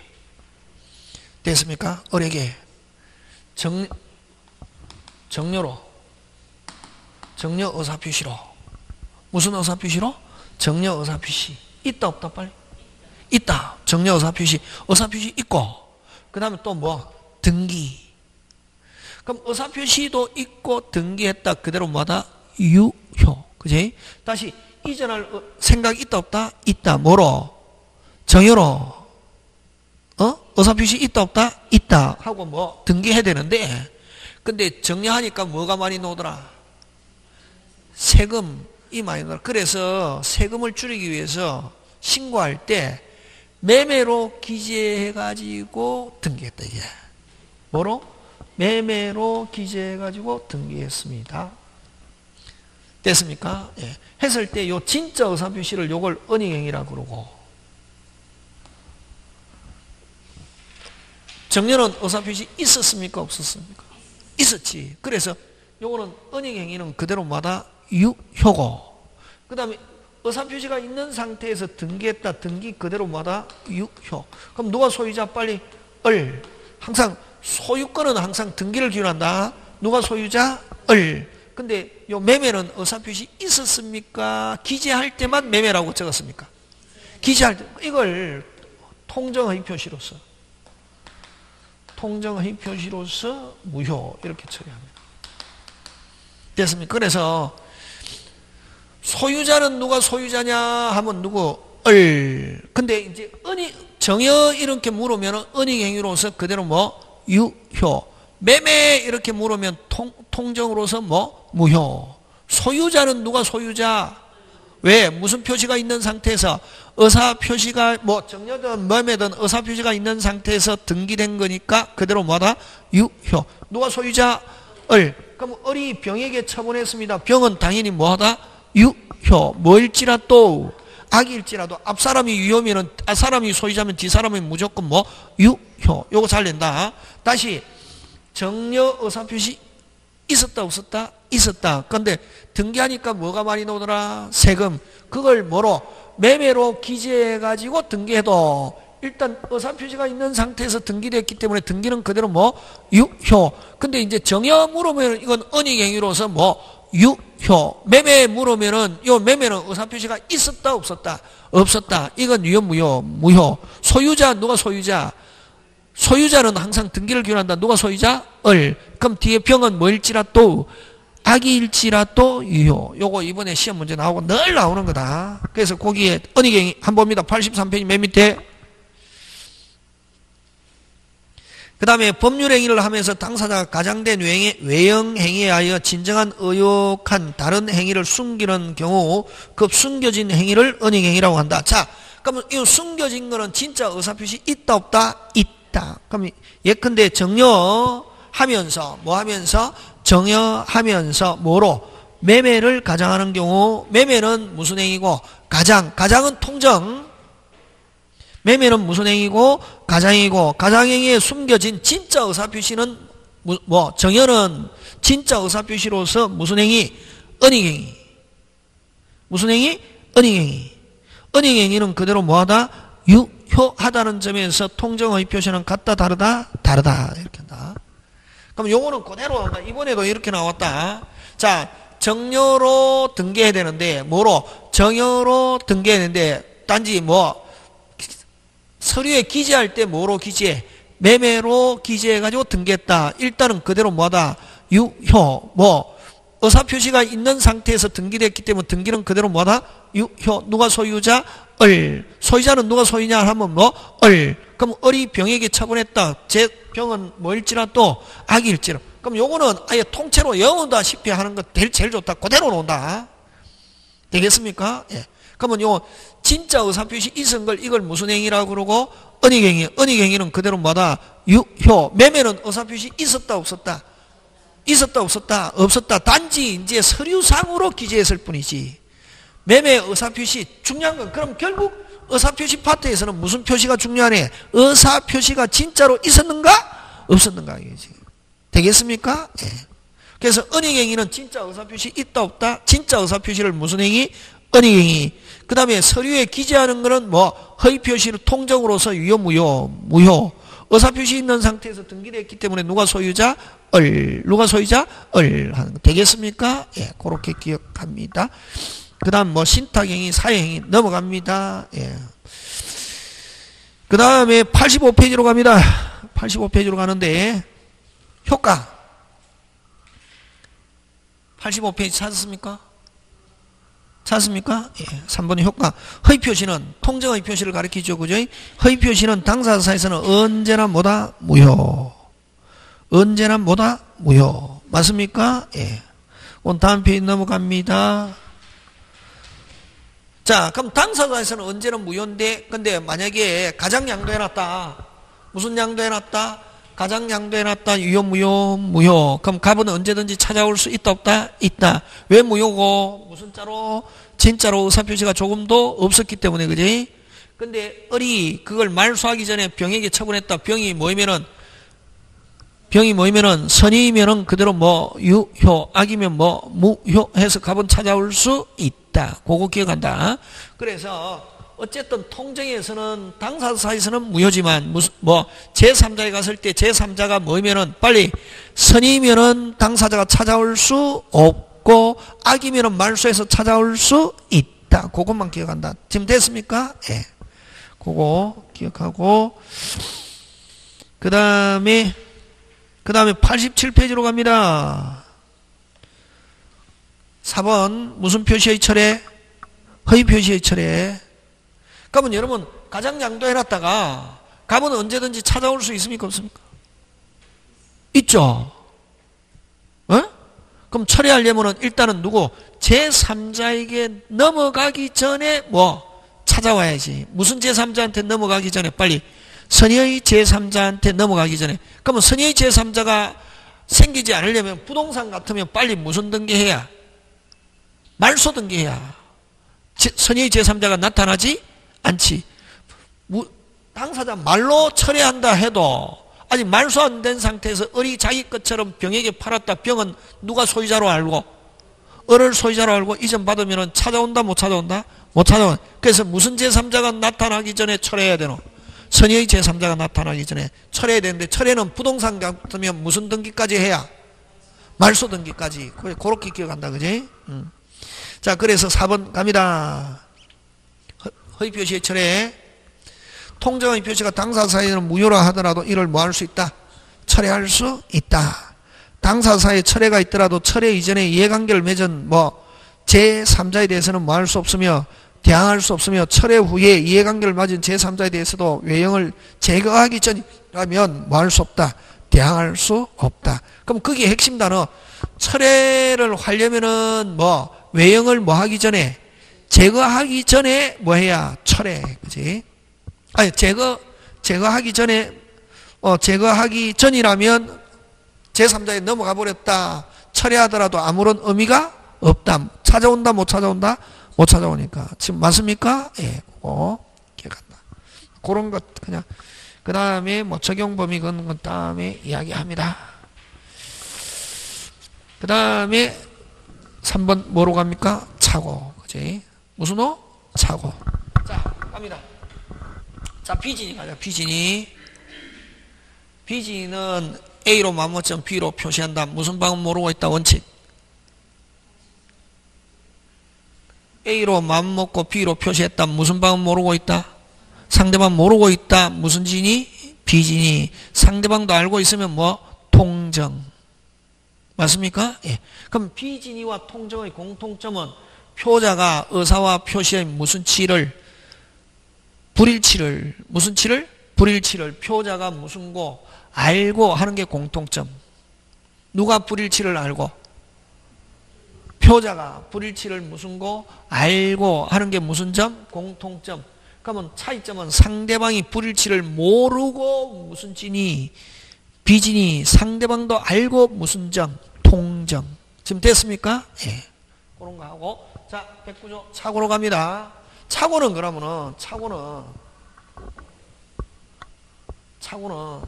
됐습니까? 을에게. 정, 정려로. 정려 의사표시로. 무슨 의사표시로? 정려 의사표시. 있다 없다 빨리? 있다. 정려 의사표시. 의사표시 있고. 그 다음에 또 뭐? 등기. 그럼 의사표시도 있고 등기했다. 그대로 뭐다? 유효. 그지? 다시 이전할 생각이 있다 없다? 있다. 뭐로? 정여로. 어? 의사표시 있다 없다? 있다. 하고 뭐? 등기해야 되는데 근데 정려하니까 뭐가 많이 나오더라? 세금이 많이 나오더라. 그래서 세금을 줄이기 위해서 신고할 때 매매로 기재해가지고 등기했다. 이게 뭐로? 매매로 기재해가지고 등기했습니다. 됐습니까? 예. 했을 때 요 진짜 의사표시를 요걸 은행행위라고 그러고 정려는 의사표시 있었습니까? 없었습니까? 있었지. 그래서 요거는 은행행위는 그대로마다 유효고 그 다음에 의사표시가 있는 상태에서 등기했다. 등기 그대로마다 유효. 그럼 누가 소유자? 빨리 을. 항상 소유권은 항상 등기를 기준한다. 누가 소유자? 을. 근데 요 매매는 의사표시 있었습니까? 기재할 때만 매매라고 적었습니까? 기재할 때 이걸 통정의 표시로서 통정의 표시로서 무효 이렇게 처리합니다. 됐습니까? 그래서 소유자는 누가 소유자냐 하면 누구? 을. 근데 이제 은이 정여 이렇게 물으면 은행행위로서 그대로 뭐? 유효. 매매 이렇게 물으면 통, 통정으로서 뭐? 무효. 소유자는 누가 소유자? 왜? 무슨 표시가 있는 상태에서 의사 표시가 뭐 정여든 매매든 의사 표시가 있는 상태에서 등기된 거니까 그대로 뭐다? 유효. 누가 소유자? 을. 그럼 을이 병에게 처분했습니다. 병은 당연히 뭐하다? 유효. 뭐일지라도 악일지라도 앞사람이 유효면은 앞사람이 소유자면 뒷사람은 무조건 뭐? 유효. 요거 잘 낸다. 다시 정려 의사표시 있었다 없었다? 있었다. 그런데 등기하니까 뭐가 많이 나오더라? 세금. 그걸 뭐로? 매매로 기재해가지고 등기해도 일단 의사표시가 있는 상태에서 등기됐기 때문에 등기는 그대로 뭐? 유효. 근데 이제 정여 물으면 이건 은행행위로서 뭐? 유효. 매매 물으면은 요 매매는 의사표시가 있었다 없었다? 없었다. 이건 유효 무효? 무효. 소유자 누가 소유자? 소유자는 항상 등기를 기준한다. 누가 소유자? 을. 그럼 뒤에 병은 뭐일지라도 악이일지라도 유효. 요거 이번에 시험 문제 나오고 늘 나오는 거다. 그래서 거기에 은행행위 한번 봅니다. 팔십삼 페이지 맨 밑에. 그 다음에 법률행위를 하면서 당사자가 가장된 외형행위에 하여 진정한 의혹한 다른 행위를 숨기는 경우 그 숨겨진 행위를 은행행위라고 한다. 자, 그러면 이 숨겨진 거는 진짜 의사표시 있다 없다? 있다. 그럼 예컨대 정여하면서 뭐 하면서? 정여하면서 뭐로? 매매를 가장하는 경우 매매는 무슨 행위고? 가장. 가장은 통정. 매매는 무슨 행위고? 가장이고 가장행위에 숨겨진 진짜 의사표시는 뭐? 정여는 진짜 의사표시로서 무슨 행위? 은행행위. 무슨 행위? 은행행위. 은행행위는 그대로 뭐하다? 유효. 유효하다는 점에서 통정의 표시는 같다, 다르다, 다르다. 이렇게 한다. 그럼 요거는 그대로 나온다. 이번에도 이렇게 나왔다. 자, 정여로 등기해야 되는데, 뭐로? 정여로 등기해야 되는데, 단지 뭐, 서류에 기재할 때 뭐로 기재해? 매매로 기재해가지고 등기했다. 일단은 그대로 뭐하다? 유효. 뭐, 의사표시가 있는 상태에서 등기됐기 때문에 등기는 그대로 뭐하다? 유효. 누가 소유자? 을. 소유자는 누가 소유냐 하면 뭐? 을. 그럼 을이 병에게 처분했다. 제 병은 뭐일지라도 악일지라. 그럼 요거는 아예 통째로 외운다시피 하는 거 제일 좋다. 그대로 놓는다. 되겠습니까? 예. 그러면 요 진짜 의사표시 있은 걸 이걸 무슨 행위라고 그러고? 은닉행위. 은닉행위는 그대로 뭐다? 유효. 매매는 의사표시 있었다 없었다? 있었다 없었다? 없었다. 단지 이제 서류상으로 기재했을 뿐이지. 매매 의사표시 중요한 건 그럼 결국 의사표시 파트에서는 무슨 표시가 중요하네? 의사표시가 진짜로 있었는가? 없었는가? 이거지. 되겠습니까? 예. 그래서 은닉행위는 진짜 의사표시 있다 없다? 진짜 의사표시를 무슨 행위? 은닉행위. 그 다음에 서류에 기재하는 거는 뭐 허위표시를 통정으로서 유효 무효 무효. 의사표시 있는 상태에서 등기됐기 때문에 누가 소유자? 을. 누가 소유자? 을. 하는 거. 되겠습니까? 예. 그렇게 기억합니다. 그 다음 뭐 신탁행위, 사회행위 넘어갑니다. 예. 그 다음에 팔십오 페이지로 갑니다. 팔십오 페이지로 가는데 효과. 팔십오 페이지 찾았습니까? 찾았습니까? 예. 삼 번의 효과. 허위표시는 통정의표시를 가리키죠. 그죠? 허위표시는 당사자에서는 언제나 뭐다? 무효. 언제나 뭐다? 무효. 맞습니까? 예. 오늘 다음 페이지 넘어갑니다. 자, 그럼 당사자에서는 언제나 무효인데, 근데 만약에 가장 양도해놨다. 무슨 양도해놨다? 가장 양도해놨다. 유효, 무효, 무효. 그럼 갑은 언제든지 찾아올 수 있다, 없다? 있다. 왜 무효고? 무슨 자로? 진짜로 의사표시가 조금도 없었기 때문에, 그지? 근데 을이 그걸 말소하기 전에 병에게 처분했다. 병이 모이면은, 병이 모이면은, 선이면은 그대로 뭐, 유효, 악이면 뭐, 무효 해서 갑은 찾아올 수 있다. 그거 기억한다. 그래서, 어쨌든 통정에서는 당사자 사이에서는 무효지만 무슨 뭐 제삼자에 갔을 때 제삼자가 뭐면은 빨리 선이면은 당사자가 찾아올 수 없고 악이면은 말소해서 찾아올 수 있다. 그것만 기억한다. 지금 됐습니까? 예. 네. 그거 기억하고 그 다음에 그 다음에 팔십칠 페이지로 갑니다. 사 번 무슨 표시의 철회? 허위 표시의 철회. 그러면 여러분 가장 양도해놨다가 갑은 언제든지 찾아올 수 있습니까 없습니까? 있죠. 어? 그럼 처리하려면 일단은 누구? 제삼자에게 넘어가기 전에 뭐 찾아와야지. 무슨 제삼자한테 넘어가기 전에? 빨리 선의의 제삼자한테 넘어가기 전에. 그러면 선의의 제삼자가 생기지 않으려면 부동산 같으면 빨리 무슨 등기해야? 말소 등기해야. 선의의 제삼자가 나타나지 않지. 당사자 말로 철회한다 해도 아직 말소 안 된 상태에서 을이 자기 것처럼 병에게 팔았다. 병은 누가 소유자로 알고? 을을 소유자로 알고 이전 받으면 찾아온다 못 찾아온다? 못 찾아온다. 그래서 무슨 제삼자가 나타나기 전에 철회해야 되노? 선의의 제삼자가 나타나기 전에 철회해야 되는데 철회는 부동산 같으면 무슨 등기까지 해야? 말소 등기까지. 그렇게 기억한다. 그지? 음. 자, 그래서 사 번 갑니다. 허위표시의 철회. 통정의 표시가 당사자 사이에는 무효라 하더라도 이를 뭐 할 수 있다? 철회할 수 있다. 당사자 사이에 철회가 있더라도 철회 이전에 이해관계를 맺은 뭐 제삼자에 대해서는 뭐 할 수 없으며 대항할 수 없으며 철회 후에 이해관계를 맺은 제삼자에 대해서도 외형을 제거하기 전이라면 뭐 할 수 없다? 대항할 수 없다. 그럼 그게 핵심 단어. 철회를 하려면은 뭐 외형을 뭐 하기 전에 제거하기 전에 뭐 해야? 철회. 그지? 아니, 제거, 제거하기 전에, 어, 제거하기 전이라면 제삼자에 넘어가 버렸다. 철회하더라도 아무런 의미가 없다. 찾아온다, 못 찾아온다? 못 찾아오니까. 지금 맞습니까? 예, 그거 기억한다. 그런 것, 그냥. 그 다음에 뭐 적용 범위 그런 건 다음에 이야기합니다. 그 다음에 삼 번 뭐로 갑니까? 차고. 그지? 무슨 호? 차고. 자, 갑니다. 자, 자, 비진이 가자. 비진이. 비진이는 A로 맞먹점 B로 표시한다. 무슨 방은 모르고 있다. 원칙. A로 맞먹고 B로 표시했다. 무슨 방은 모르고 있다. 상대방 모르고 있다. 무슨 진이? 비진이. 상대방도 알고 있으면 뭐? 통정. 맞습니까? 예. 그럼 비진이와 통정의 공통점은 표자가 의사와 표시의 무슨 치를? 불일치를. 무슨 치를? 불일치를. 표자가 무슨 고? 알고 하는 게 공통점. 누가 불일치를 알고? 표자가 불일치를 무슨 고? 알고 하는 게 무슨 점? 공통점. 그러면 차이점은 상대방이 불일치를 모르고 무슨 진이? 비진이. 상대방도 알고 무슨 점? 통점. 지금 됐습니까? 예. 그런 거 하고. 자, 백구 조 차고로 갑니다. 차고는 그러면은, 차고는, 차고는,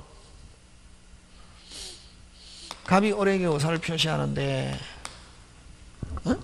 갑이 을에게 의사를 표시하는데, 어?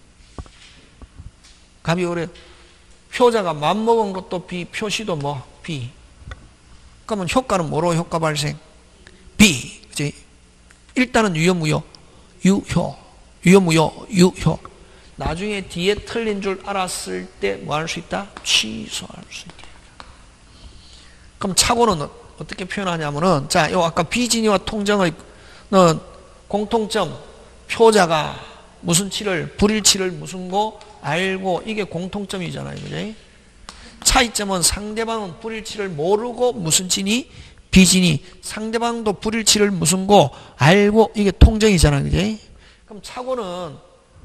갑이 을에, 표자가 맘먹은 것도 B, 표시도 뭐? B. 그러면 효과는 뭐로 효과 발생? B. 그치? 일단은 유효무효. 유효. 유효무효. 유효. 나중에 뒤에 틀린 줄 알았을 때 뭐 할 수 있다? 취소할 수 있다. 그럼 착오는 어떻게 표현하냐면은, 자, 요 아까 비진이와 통정의 공통점, 표자가 무슨 치를, 불일치를 무슨 거 알고, 이게 공통점이잖아요. 그지? 차이점은 상대방은 불일치를 모르고 무슨 진이? 비진이. 상대방도 불일치를 무슨 거 알고, 이게 통정이잖아요. 그지? 그럼 착오는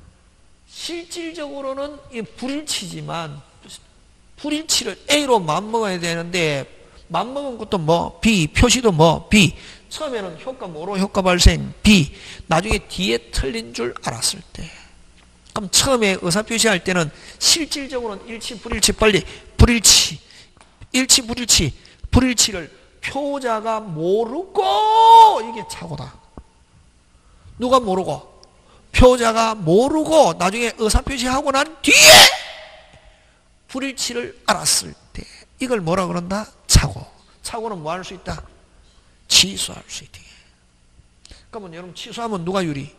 실질적으로는 이 불일치지만 불일치를 A로 맞먹어야 되는데 맞먹은 것도 뭐 B, 표시도 뭐 B. 처음에는 효과 뭐로 효과 발생? B. 나중에 뒤에 틀린 줄 알았을 때. 그럼 처음에 의사표시할 때는 실질적으로는 일치, 불일치, 빨리 불일치, 일치, 불일치, 불일치를 표자가 모르고 이게 착오다. 누가 모르고? 표자가 모르고 나중에 의사표시하고 난 뒤에 불일치를 알았을 때 이걸 뭐라 그런다? 착오. 착오는 뭐 할 수 있다? 취소할 수 있다. 그러면 여러분 취소하면 누가 유리?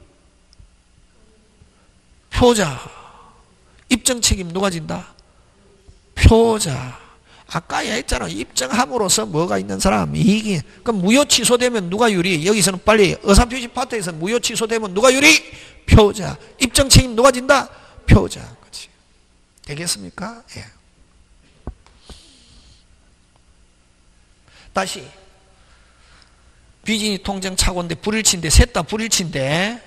표자. 입증 책임 누가 진다? 표자. 아까 했잖아. 입증함으로써 뭐가 있는 사람 이익이. 그럼 무효 취소되면 누가 유리? 여기서는 빨리 의사표시 파트에서 무효 취소되면 누가 유리? 표자. 입증 책임 누가 진다? 표자. 그렇지. 되겠습니까? 예. 다시 비진이 통정 착오인데 불일치인데 셋 다 불일치인데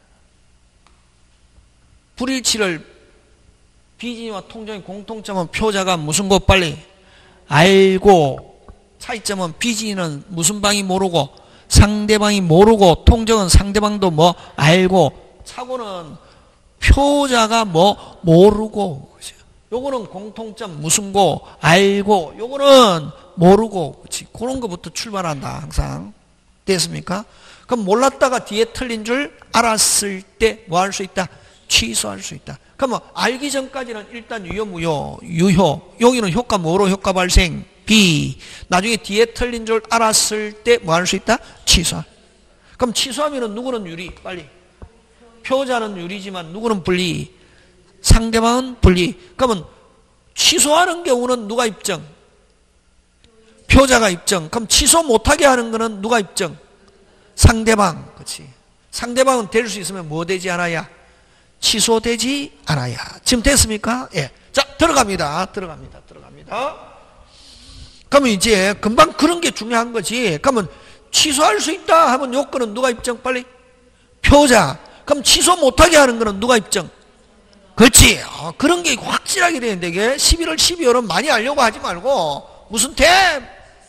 불일치를 비진이와 통정의 공통점은 표자가 무슨 것 빨리 알고, 차이점은 비진이는 무슨 방이 모르고 상대방이 모르고, 통정은 상대방도 뭐 알고, 착오는 표자가 뭐 모르고. 요거는 공통점 무슨 거 알고, 요거는 모르고. 그렇지. 그런 것부터 출발한다. 항상. 됐습니까? 그럼 몰랐다가 뒤에 틀린 줄 알았을 때 뭐 할 수 있다? 취소할 수 있다. 그러면 알기 전까지는 일단 유효, 무효, 유효. 여기는 효과 뭐로 효과 발생? B. 나중에 뒤에 틀린 줄 알았을 때 뭐 할 수 있다? 취소. 그럼 취소하면은 누구는 유리? 빨리. 표자는 유리지만 누구는 불리? 상대방은 불리. 그러면 취소하는 경우는 누가 입증? 표자가 입증. 그럼 취소 못하게 하는 거는 누가 입증? 상대방. 그렇지. 상대방은 될 수 있으면 뭐 되지 않아야? 취소되지 않아야. 지금 됐습니까? 예. 자, 들어갑니다. 들어갑니다. 들어갑니다. 그러면 이제 금방 그런 게 중요한 거지. 그러면 취소할 수 있다 하면 요건은 누가 입증? 빨리. 표자. 그럼 취소 못하게 하는 거는 누가 입증? 그렇지. 어, 그런 게 확실하게 되는데 이게 십일월, 십이월은 많이 알려고 하지 말고 무슨 템?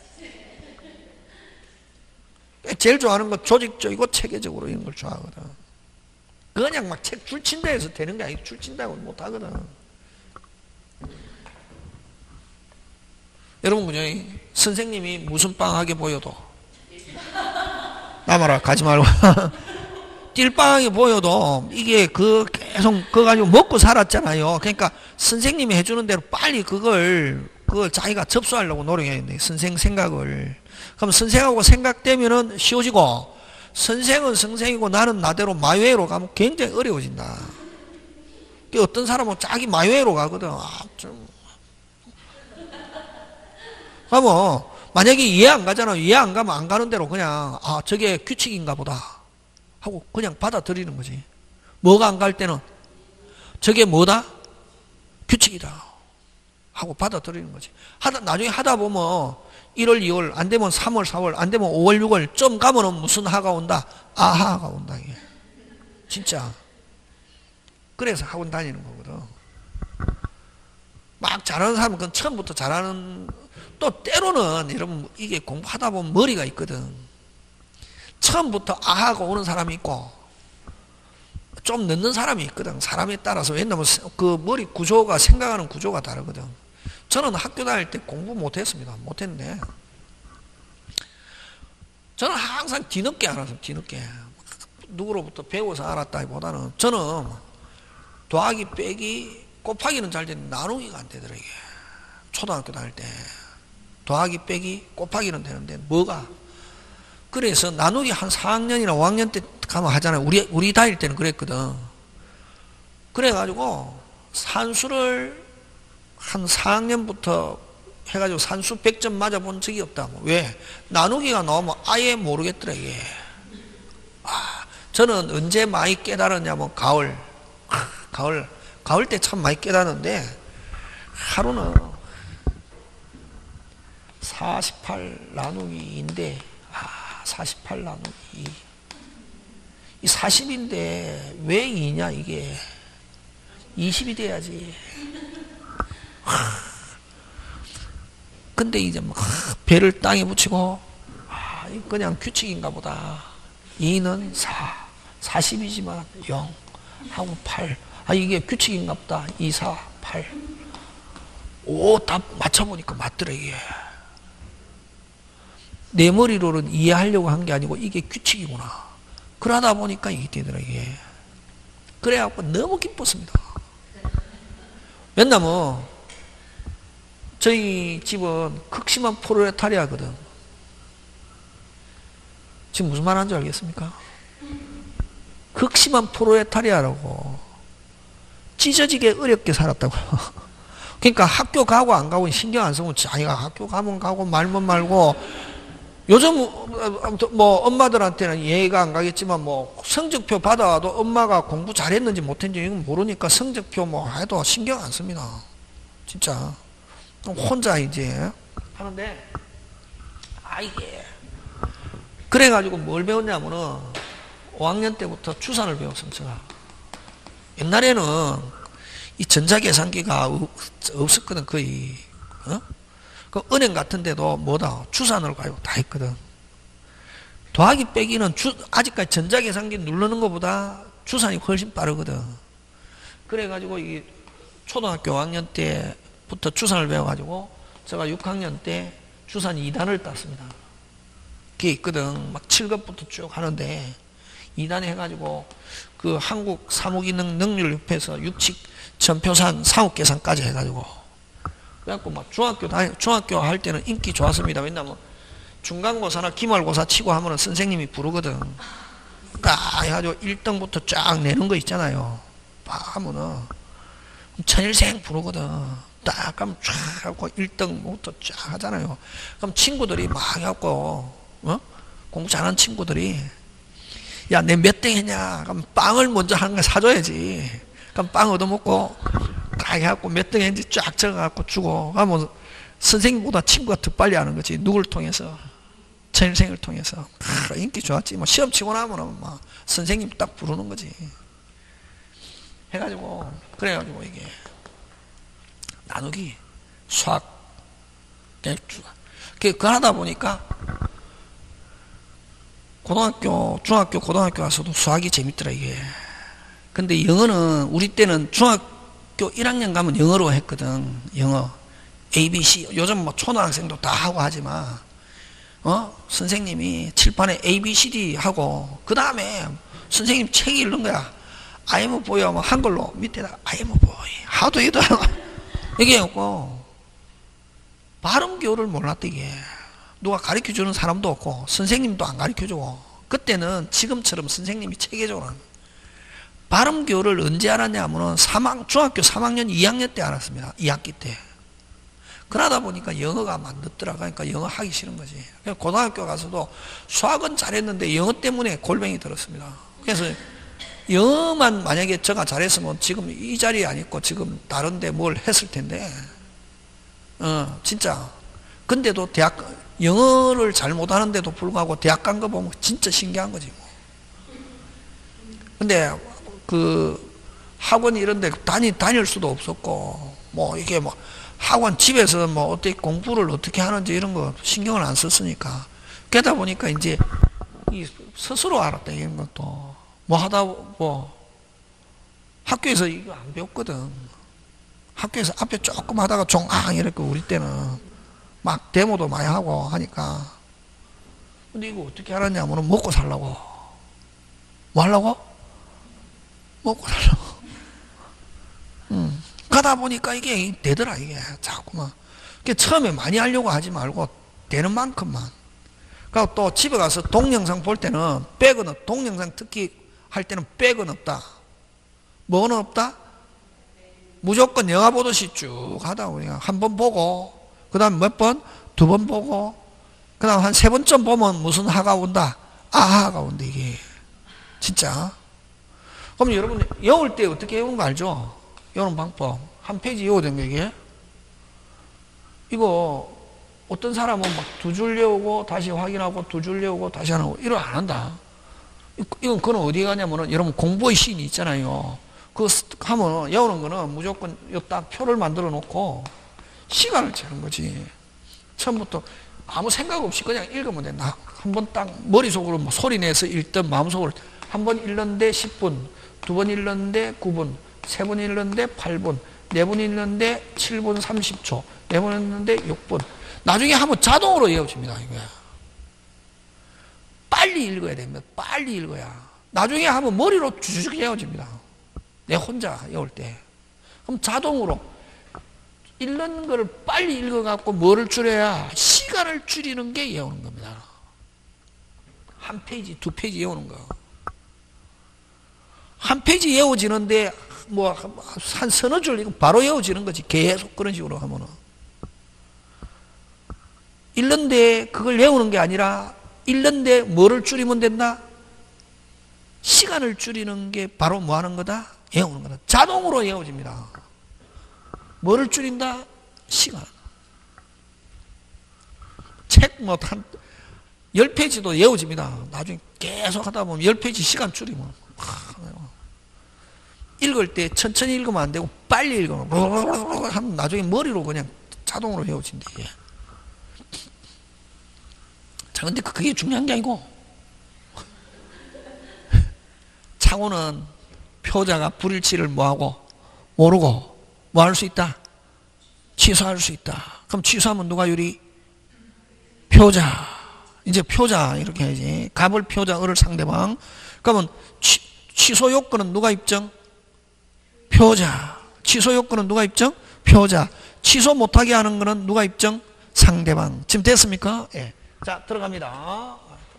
제일 좋아하는 거 조직적이고 체계적으로 이런 걸 좋아하거든. 그냥 막 책 줄친다 해서 되는 게 아니고 줄친다고 못하거든. 여러분 그냥 선생님이 무슨 빵하게 보여도 나마라 가지 말고 띨빵하게 보여도 이게 그 계속 그거 가지고 먹고 살았잖아요. 그러니까 선생님이 해주는 대로 빨리 그걸 그걸 자기가 접수하려고 노력했는데 선생 생각을. 그럼 선생하고 생각되면은 쉬워지고, 선생은 선생이고 나는 나대로 마유회로 가면 굉장히 어려워진다. 어떤 사람은 자기 마유회로 가거든. 아, 좀. 그러면 만약에 이해 안 가잖아. 이해 안 가면 안 가는 대로 그냥 아 저게 규칙인가 보다 하고 그냥 받아들이는 거지. 뭐가 안 갈 때는 저게 뭐다? 규칙이다 하고 받아들이는 거지. 하다 나중에 하다 보면 일월, 이월 안 되면 삼월, 사월 안 되면 오월, 유월 좀 가면은 무슨 하가 온다? 아하가 온다 이게. 진짜. 그래서 학원 다니는 거거든. 막 잘하는 사람은 그건 처음부터 잘하는. 또 때로는 여러분 이게 공부하다 보면 머리가 있거든. 처음부터 아하가 오는 사람이 있고 좀 늦는 사람이 있거든. 사람에 따라서. 왜냐면 그 머리 구조가 생각하는 구조가 다르거든. 저는 학교 다닐 때 공부 못했습니다. 못했는데 저는 항상 뒤늦게 알았어요. 뒤늦게. 누구로부터 배워서 알았다기보다는 저는 더하기 빼기 곱하기는 잘 되는데 나누기가 안 되더라 이게. 초등학교 다닐 때 더하기 빼기 곱하기는 되는데 뭐가. 그래서 나누기 한 사 학년이나 오 학년 때 가면 하잖아요. 우리 우리 다닐 때는 그랬거든. 그래가지고 산수를 한 사 학년부터 해가지고 산수 백 점 맞아본 적이 없다고. 왜? 나누기가 나오면 아예 모르겠더라 이게. 아, 저는 언제 많이 깨달았냐면 가을. 가을. 가을 때 참 많이 깨달았는데 하루는 사십팔 나누기 이인데 아, 사십팔 나누기 이. 이 사십인데 왜 이냐 이게. 이십이 돼야지. 근데 이제 막 배를 땅에 붙이고 아, 그냥 규칙인가 보다. 이는 사, 사십이지만 영 하고 팔. 아 이게 규칙인가 보다. 이, 사, 팔. 오, 다 맞춰보니까 맞더라 이게. 내 머리로는 이해하려고 한 게 아니고 이게 규칙이구나. 그러다 보니까 이게 되더라 이게. 그래갖고 너무 기뻤습니다. 왜냐면 저희 집은 극심한 프롤레타리아거든. 지금 무슨 말 하는지 알겠습니까? 극심한 프롤레타리아라고. 찢어지게 어렵게 살았다고요. 그러니까 학교 가고 안 가고 신경 안 쓰고 자기가 학교 가면 가고 말면 말고. 요즘 뭐 엄마들한테는 이해가 안 가겠지만 뭐 성적표 받아와도 엄마가 공부 잘했는지 못했는지 이건 모르니까 성적표 뭐 해도 신경 안 씁니다. 진짜. 혼자 이제 하는데 아 이게 그래가지고 뭘 배웠냐면은 오 학년 때부터 추산을 배웠습니다. 제가. 옛날에는 이 전자계산기가 없었거든 거의. 어? 그 은행 같은 데도 뭐다 추산을 가지고 다 했거든. 더하기 빼기는 주, 아직까지 전자계산기 누르는 것보다 추산이 훨씬 빠르거든. 그래가지고 이 초등학교 오 학년 때부터 추산을 배워가지고 제가 육 학년 때 추산 이 단을 땄습니다. 그게 있거든. 막 칠 급부터 쭉 하는데 이 단 해가지고 그 한국 사무기능 능률협회에서 육칙 전표산 상업계산까지 해가지고 그래갖고 막 중학교 다니, 중학교 할 때는 인기 좋았습니다. 왜냐면 중간고사나 기말고사 치고 하면은 선생님이 부르거든. 딱 해가지고 일 등부터 쫙 내는 거 있잖아요. 막 하면은 천일생 부르거든. 딱 하면 쫙 하고 일 등부터 쫙 하잖아요. 그럼 친구들이 막 해갖고 어? 공부 잘하는 친구들이 야, 내 몇 등 했냐? 그럼 빵을 먼저 하는 거 사줘야지. 그럼 빵 얻어먹고 딱 해갖고 몇 등 했는지 쫙 적어갖고 주고 하면 선생님보다 친구가 더 빨리 하는 거지. 누굴 통해서? 전일생을 통해서. 아, 인기 좋았지. 뭐 시험 치고 나면은 막 선생님 딱 부르는 거지. 해가지고 그래가지고 이게 나누기 수학 그 하다 보니까 고등학교 중학교 고등학교 가서도 수학이 재밌더라 이게. 근데 영어는 우리 때는 중학교 일 학년 가면 영어로 했거든. 영어 A, B, C. 요즘 뭐 초등학생도 다 하고 하지만 어 선생님이 칠판에 A, B, C, D 하고 그 다음에 선생님 책이 읽는 거야. I am boy 하면 한글로 밑에다 I am boy. How do you do? 이게 없고 발음 교를 몰랐대 이게. 누가 가르쳐주는 사람도 없고 선생님도 안 가르쳐주고. 그때는 지금처럼 선생님이 체계적으로 하는 거예요. 발음 교를 언제 알았냐 하면은 삼 학, 중학교 삼 학년 이 학년 때 알았습니다. 이 학기 때. 그러다 보니까 영어가 안 듣더라. 그러니까 영어 하기 싫은 거지. 고등학교 가서도 수학은 잘했는데 영어 때문에 골병이 들었습니다. 그래서 영어만 만약에 제가 잘했으면 지금 이 자리에 안 있고 지금 다른데 뭘 했을 텐데. 어, 진짜. 근데도 대학, 영어를 잘 못하는데도 불구하고 대학 간 거 보면 진짜 신기한 거지 뭐. 근데 그 학원 이런 데 다니, 다닐 수도 없었고 뭐 이게 뭐 학원 집에서 뭐 어떻게 공부를 어떻게 하는지 이런 거 신경을 안 썼으니까. 그러다 보니까 이제 이 스스로 알았다 이런 것도. 뭐 하다 뭐 학교에서 이거 안 배웠거든. 학교에서 앞에 조금 하다가 종앙 이랬고 우리 때는 막 데모도 많이 하고 하니까. 근데 이거 어떻게 알았냐면 먹고 살라고. 뭐 하려고? 먹고 살라고. 음. 가다 보니까 이게 되더라 이게 자꾸만. 처음에 많이 하려고 하지 말고 되는 만큼만. 그리고 또 집에 가서 동영상 볼 때는 백은 없, 동영상 특히 할 때는 백은 없다. 뭐는 없다? 무조건 영화 보듯이 쭉 하다 보니까 한 번 보고 그 다음 몇 번? 두 번 보고 그 다음 한 세 번쯤 보면 무슨 하가 온다? 아하가 온다 이게 진짜. 그럼 여러분 외울 때 어떻게 외우는 거 알죠? 외우는 방법 한 페이지 외워야 되는 거 이게. 이거 어떤 사람은 막 두 줄 외우고 다시 확인하고 두 줄 외우고 다시 하고 이걸 안 한다. 이건 그건 어디 가냐면은 여러분 공부의 시인이 있잖아요. 그거 하면 외우는 거는 무조건 딱 표를 만들어 놓고 시간을 재는 거지. 처음부터 아무 생각 없이 그냥 읽으면 된다. 한 번 딱 머릿속으로 뭐 소리 내서 읽든 마음속으로 한 번 읽는데 십 분, 두 번 읽는데 구 분, 세 번 읽는데 팔 분, 네 번 읽는데 칠 분 삼십 초, 네 번 읽는데 육 분. 나중에 하면 자동으로 외워집니다. 이거야. 빨리 읽어야 됩니다. 빨리 읽어야. 나중에 하면 머리로 주죽 외워집니다. 내 혼자 외울 때. 그럼 자동으로 읽는 거를 빨리 읽어갖고 뭐를 줄여야 시간을 줄이는 게 외우는 겁니다. 한 페이지, 두 페이지 외우는 거. 한 페이지 외워지는데 뭐 한 서너 줄 이거 바로 외워지는 거지. 계속 그런 식으로 하면은. 읽는데 그걸 외우는 게 아니라 읽는데 뭐를 줄이면 된다? 시간을 줄이는 게 바로 뭐 하는 거다? 외우는 거다. 자동으로 외워집니다. 뭐를 줄인다? 시간. 책 뭐 한 열 페이지도 외워집니다. 나중에 계속 하다 보면 열 페이지 시간 줄이면. 읽을 때 천천히 읽으면 안 되고 빨리 읽으면 하면 나중에 머리로 그냥 자동으로 외워진다. 이게. 자, 근데 그게 중요한 게 아니고 창호는 표자가 불일치를 뭐하고 모르고 뭐 할 수 있다? 취소할 수 있다. 그럼 취소하면 누가 유리? 표자. 이제 표자 이렇게 해야지. 갑을 표자, 을을 상대방. 그러면 취, 취소 요건은 누가 입증? 표자. 취소 요건은 누가 입증? 표자. 취소 못하게 하는 거는 누가 입증? 상대방. 지금 됐습니까? 예. 자, 들어갑니다.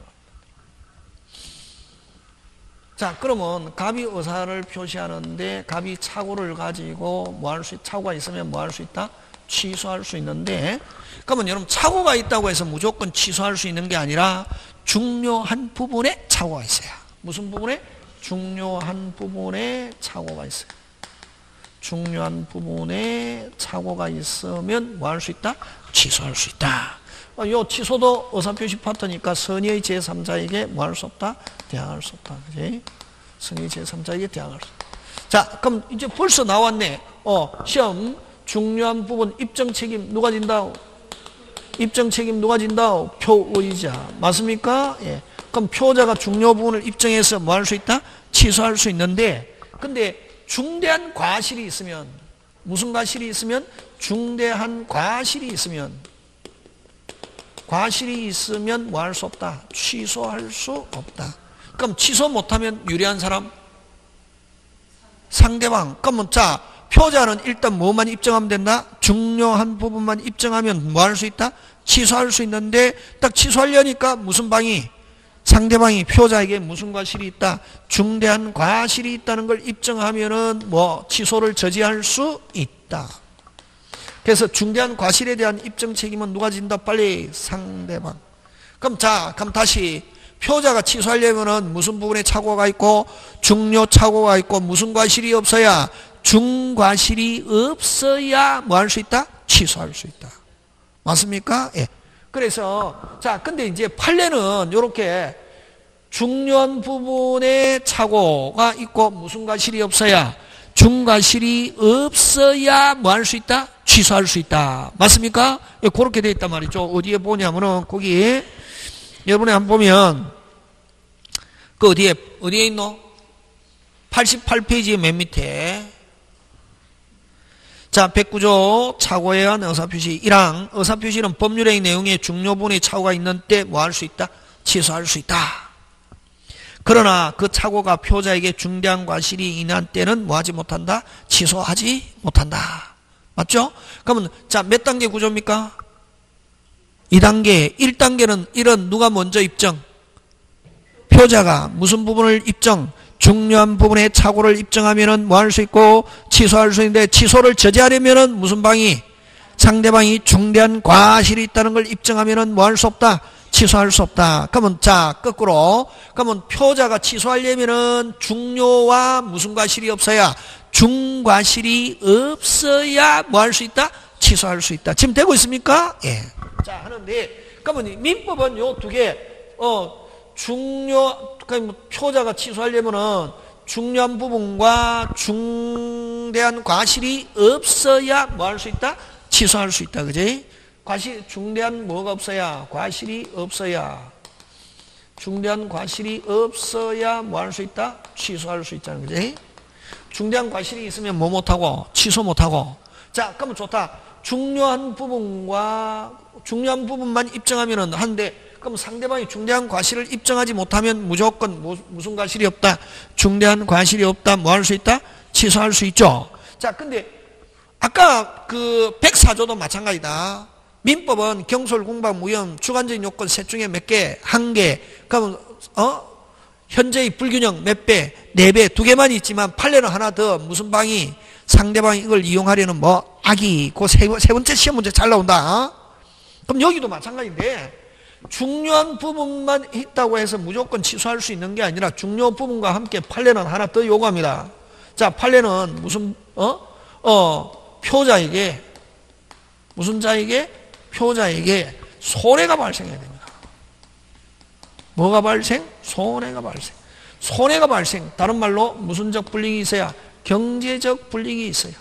자, 그러면 갑이 의사를 표시하는데 갑이 착오를 가지고 뭐 할 수, 착오가 있으면 뭐 할 수 있다? 취소할 수 있는데, 그러면 여러분 착오가 있다고 해서 무조건 취소할 수 있는 게 아니라 중요한 부분에 착오가 있어요. 무슨 부분에? 중요한 부분에 착오가 있어요. 중요한 부분에 착오가 있으면 뭐 할 수 있다? 취소할 수 있다. 요 취소도 의사표시 파트니까 선의의 제삼자에게 뭐 할 수 없다? 대항할 수 없다. 그지? 선의의 제삼자에게 대항할 수 없다. 자, 그럼 이제 벌써 나왔네. 어, 시험 중요한 부분 입증 책임 누가 진다? 입증 책임 누가 진다? 표의자. 맞습니까? 예. 그럼 표자가 중요 부분을 입증해서 뭐 할 수 있다? 취소할 수 있는데, 근데 중대한 과실이 있으면, 무슨 과실이 있으면? 중대한 과실이 있으면, 과실이 있으면 뭐 할 수 없다? 취소할 수 없다. 그럼 취소 못하면 유리한 사람? 상대방. 그러면 자, 표자는 일단 뭐만 입증하면 된다? 중요한 부분만 입증하면 뭐 할 수 있다? 취소할 수 있는데 딱 취소하려니까 무슨 방이? 상대방이 표자에게 무슨 과실이 있다? 중대한 과실이 있다는 걸 입증하면은 뭐 취소를 저지할 수 있다. 그래서 중대한 과실에 대한 입증 책임은 누가 진다? 빨리 상대방. 그럼 자, 그럼 다시 표자가 취소하려면은 무슨 부분에 착오가 있고 중요 착오가 있고 무슨 과실이 없어야 중과실이 없어야 뭐 할 수 있다? 취소할 수 있다. 맞습니까? 예. 그래서 자, 근데 이제 판례는 이렇게 중요한 부분에 착오가 있고 무슨 과실이 없어야 중과실이 없어야 뭐 할 수 있다? 취소할 수 있다. 맞습니까? 예, 그렇게 돼 있단 말이죠. 어디에 보냐면은 거기 여러분이 한번 보면 그 어디에 어디에 있노? 팔십팔 페이지 맨 밑에 자, 백구 조 착오에 의한 의사표시 일 항 의사표시는 법률의 내용에 중요부분의 착오가 있는 때 뭐 할 수 있다? 취소할 수 있다. 그러나 그 착오가 표자에게 중대한 과실이 있는 때는 뭐 하지 못한다? 취소하지 못한다. 맞죠? 그러면 자, 몇 단계 구조입니까? 이 단계. 일 단계는 이런 누가 먼저 입증? 표자가 무슨 부분을 입증? 중요한 부분의 착오를 입증하면은 뭐 할 수 있고 취소할 수 있는데 취소를 저지하려면은 무슨 방이? 상대방이 중대한 과실이 있다는 걸 입증하면은 뭐 할 수 없다? 취소할 수 없다. 그러면 자, 거꾸로 그러면 표자가 취소하려면은 중요와 무슨 과실이 없어야 중과실이 없어야 뭐 할 수 있다? 취소할 수 있다. 지금 되고 있습니까? 예. 자, 하는데 그러면 민법은 요 두 개 어 중요, 그러니까 표자가 취소하려면은 중요한 부분과 중대한 과실이 없어야 뭐 할 수 있다? 취소할 수 있다. 그지? 과실, 중대한 뭐가 없어야? 과실이 없어야. 중대한 과실이 없어야 뭐 할 수 있다? 취소할 수 있잖아. 그지? 중대한 과실이 있으면 뭐 못하고? 취소 못하고. 자, 그러면 좋다. 중요한 부분과 중요한 부분만 입증하면은 한데 그럼 상대방이 중대한 과실을 입증하지 못하면 무조건 무슨 과실이 없다? 중대한 과실이 없다. 뭐 할 수 있다? 취소할 수 있죠. 자, 근데 아까 그 백사 조도 마찬가지다. 민법은 경솔, 공박, 무혐, 주관적인 요건 셋 중에 몇 개? 한 개. 그러면 어? 현재의 불균형 몇 배? 네 배, 두 개만 있지만 판례는 하나 더. 무슨 방이? 상대방이 이걸 이용하려는 뭐 악이. 그 세, 세 번째 시험 문제 잘 나온다. 그럼 여기도 마찬가지인데 중요한 부분만 있다고 해서 무조건 취소할 수 있는 게 아니라 중요 부분과 함께 판례는 하나 더 요구합니다. 자, 판례는 무슨 어? 어, 표자에게 무슨 자에게? 표자에게 손해가 발생해야 됩니다. 뭐가 발생? 손해가 발생. 손해가 발생. 다른 말로 무슨적 불이익이 있어야? 경제적 불이익이 있어야.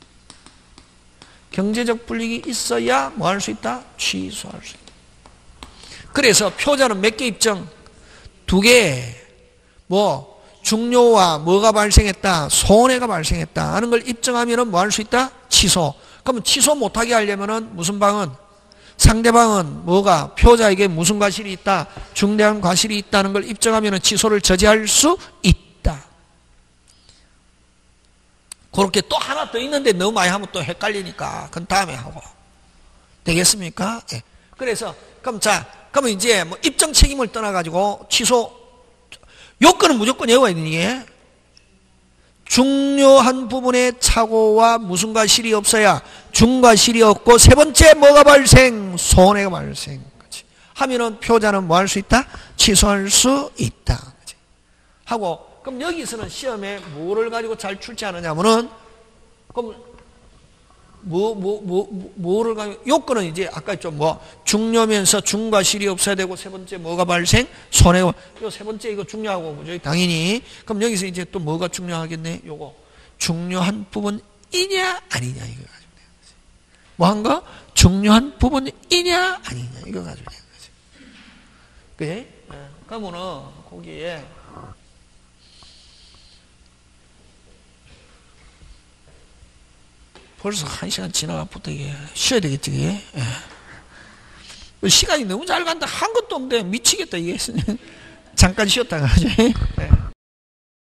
경제적 불이익이 있어야 뭐 할 수 있다? 취소할 수 있다. 그래서 표자는 몇 개 입증? 두 개. 뭐 중요와 뭐가 발생했다? 손해가 발생했다 하는 걸 입증하면은 뭐 할 수 있다? 취소. 그러면 취소 못하게 하려면은 무슨 방은? 상대방은 뭐가? 표자에게 무슨 과실이 있다? 중대한 과실이 있다는 걸 입증하면은 취소를 저지할 수 있다. 그렇게 또 하나 더 있는데 너무 많이 하면 또 헷갈리니까 그건 다음에 하고. 되겠습니까? 예. 그래서 그럼 자, 그러면 이제 뭐 입증 책임을 떠나가지고 취소 요건은 무조건 외워야 되는 게 중요한 부분의 착오와 무슨 과실이 없어야 중과실이 없고 세 번째 뭐가 발생? 손해가 발생. 그치? 하면은 표자는 뭐 할 수 있다? 취소할 수 있다. 그치? 하고 그럼 여기서는 시험에 뭐를 가지고 잘 출제하느냐면은 그럼 뭐, 뭐, 뭐, 뭐를 가지고 요건은 이제 아까 했죠. 뭐 중요면서 중과실이 없어야 되고 세 번째 뭐가 발생? 손해가. 요 세 번째 이거 중요하고 그죠? 당연히. 그럼 여기서 이제 또 뭐가 중요하겠네? 요거 중요한 부분이냐 아니냐 이거 가지고 돼요. 뭐 한 거? 중요한 부분이냐 아니냐 이거 가지고 돼요. 그지? 그러면은 거기에 벌써 한 시간 지나가부터 이게 쉬어야 되겠지, 이게. 예. 시간이 너무 잘 간다. 한 것도 없는데 미치겠다, 이게. 잠깐 쉬었다가, 그지? 예.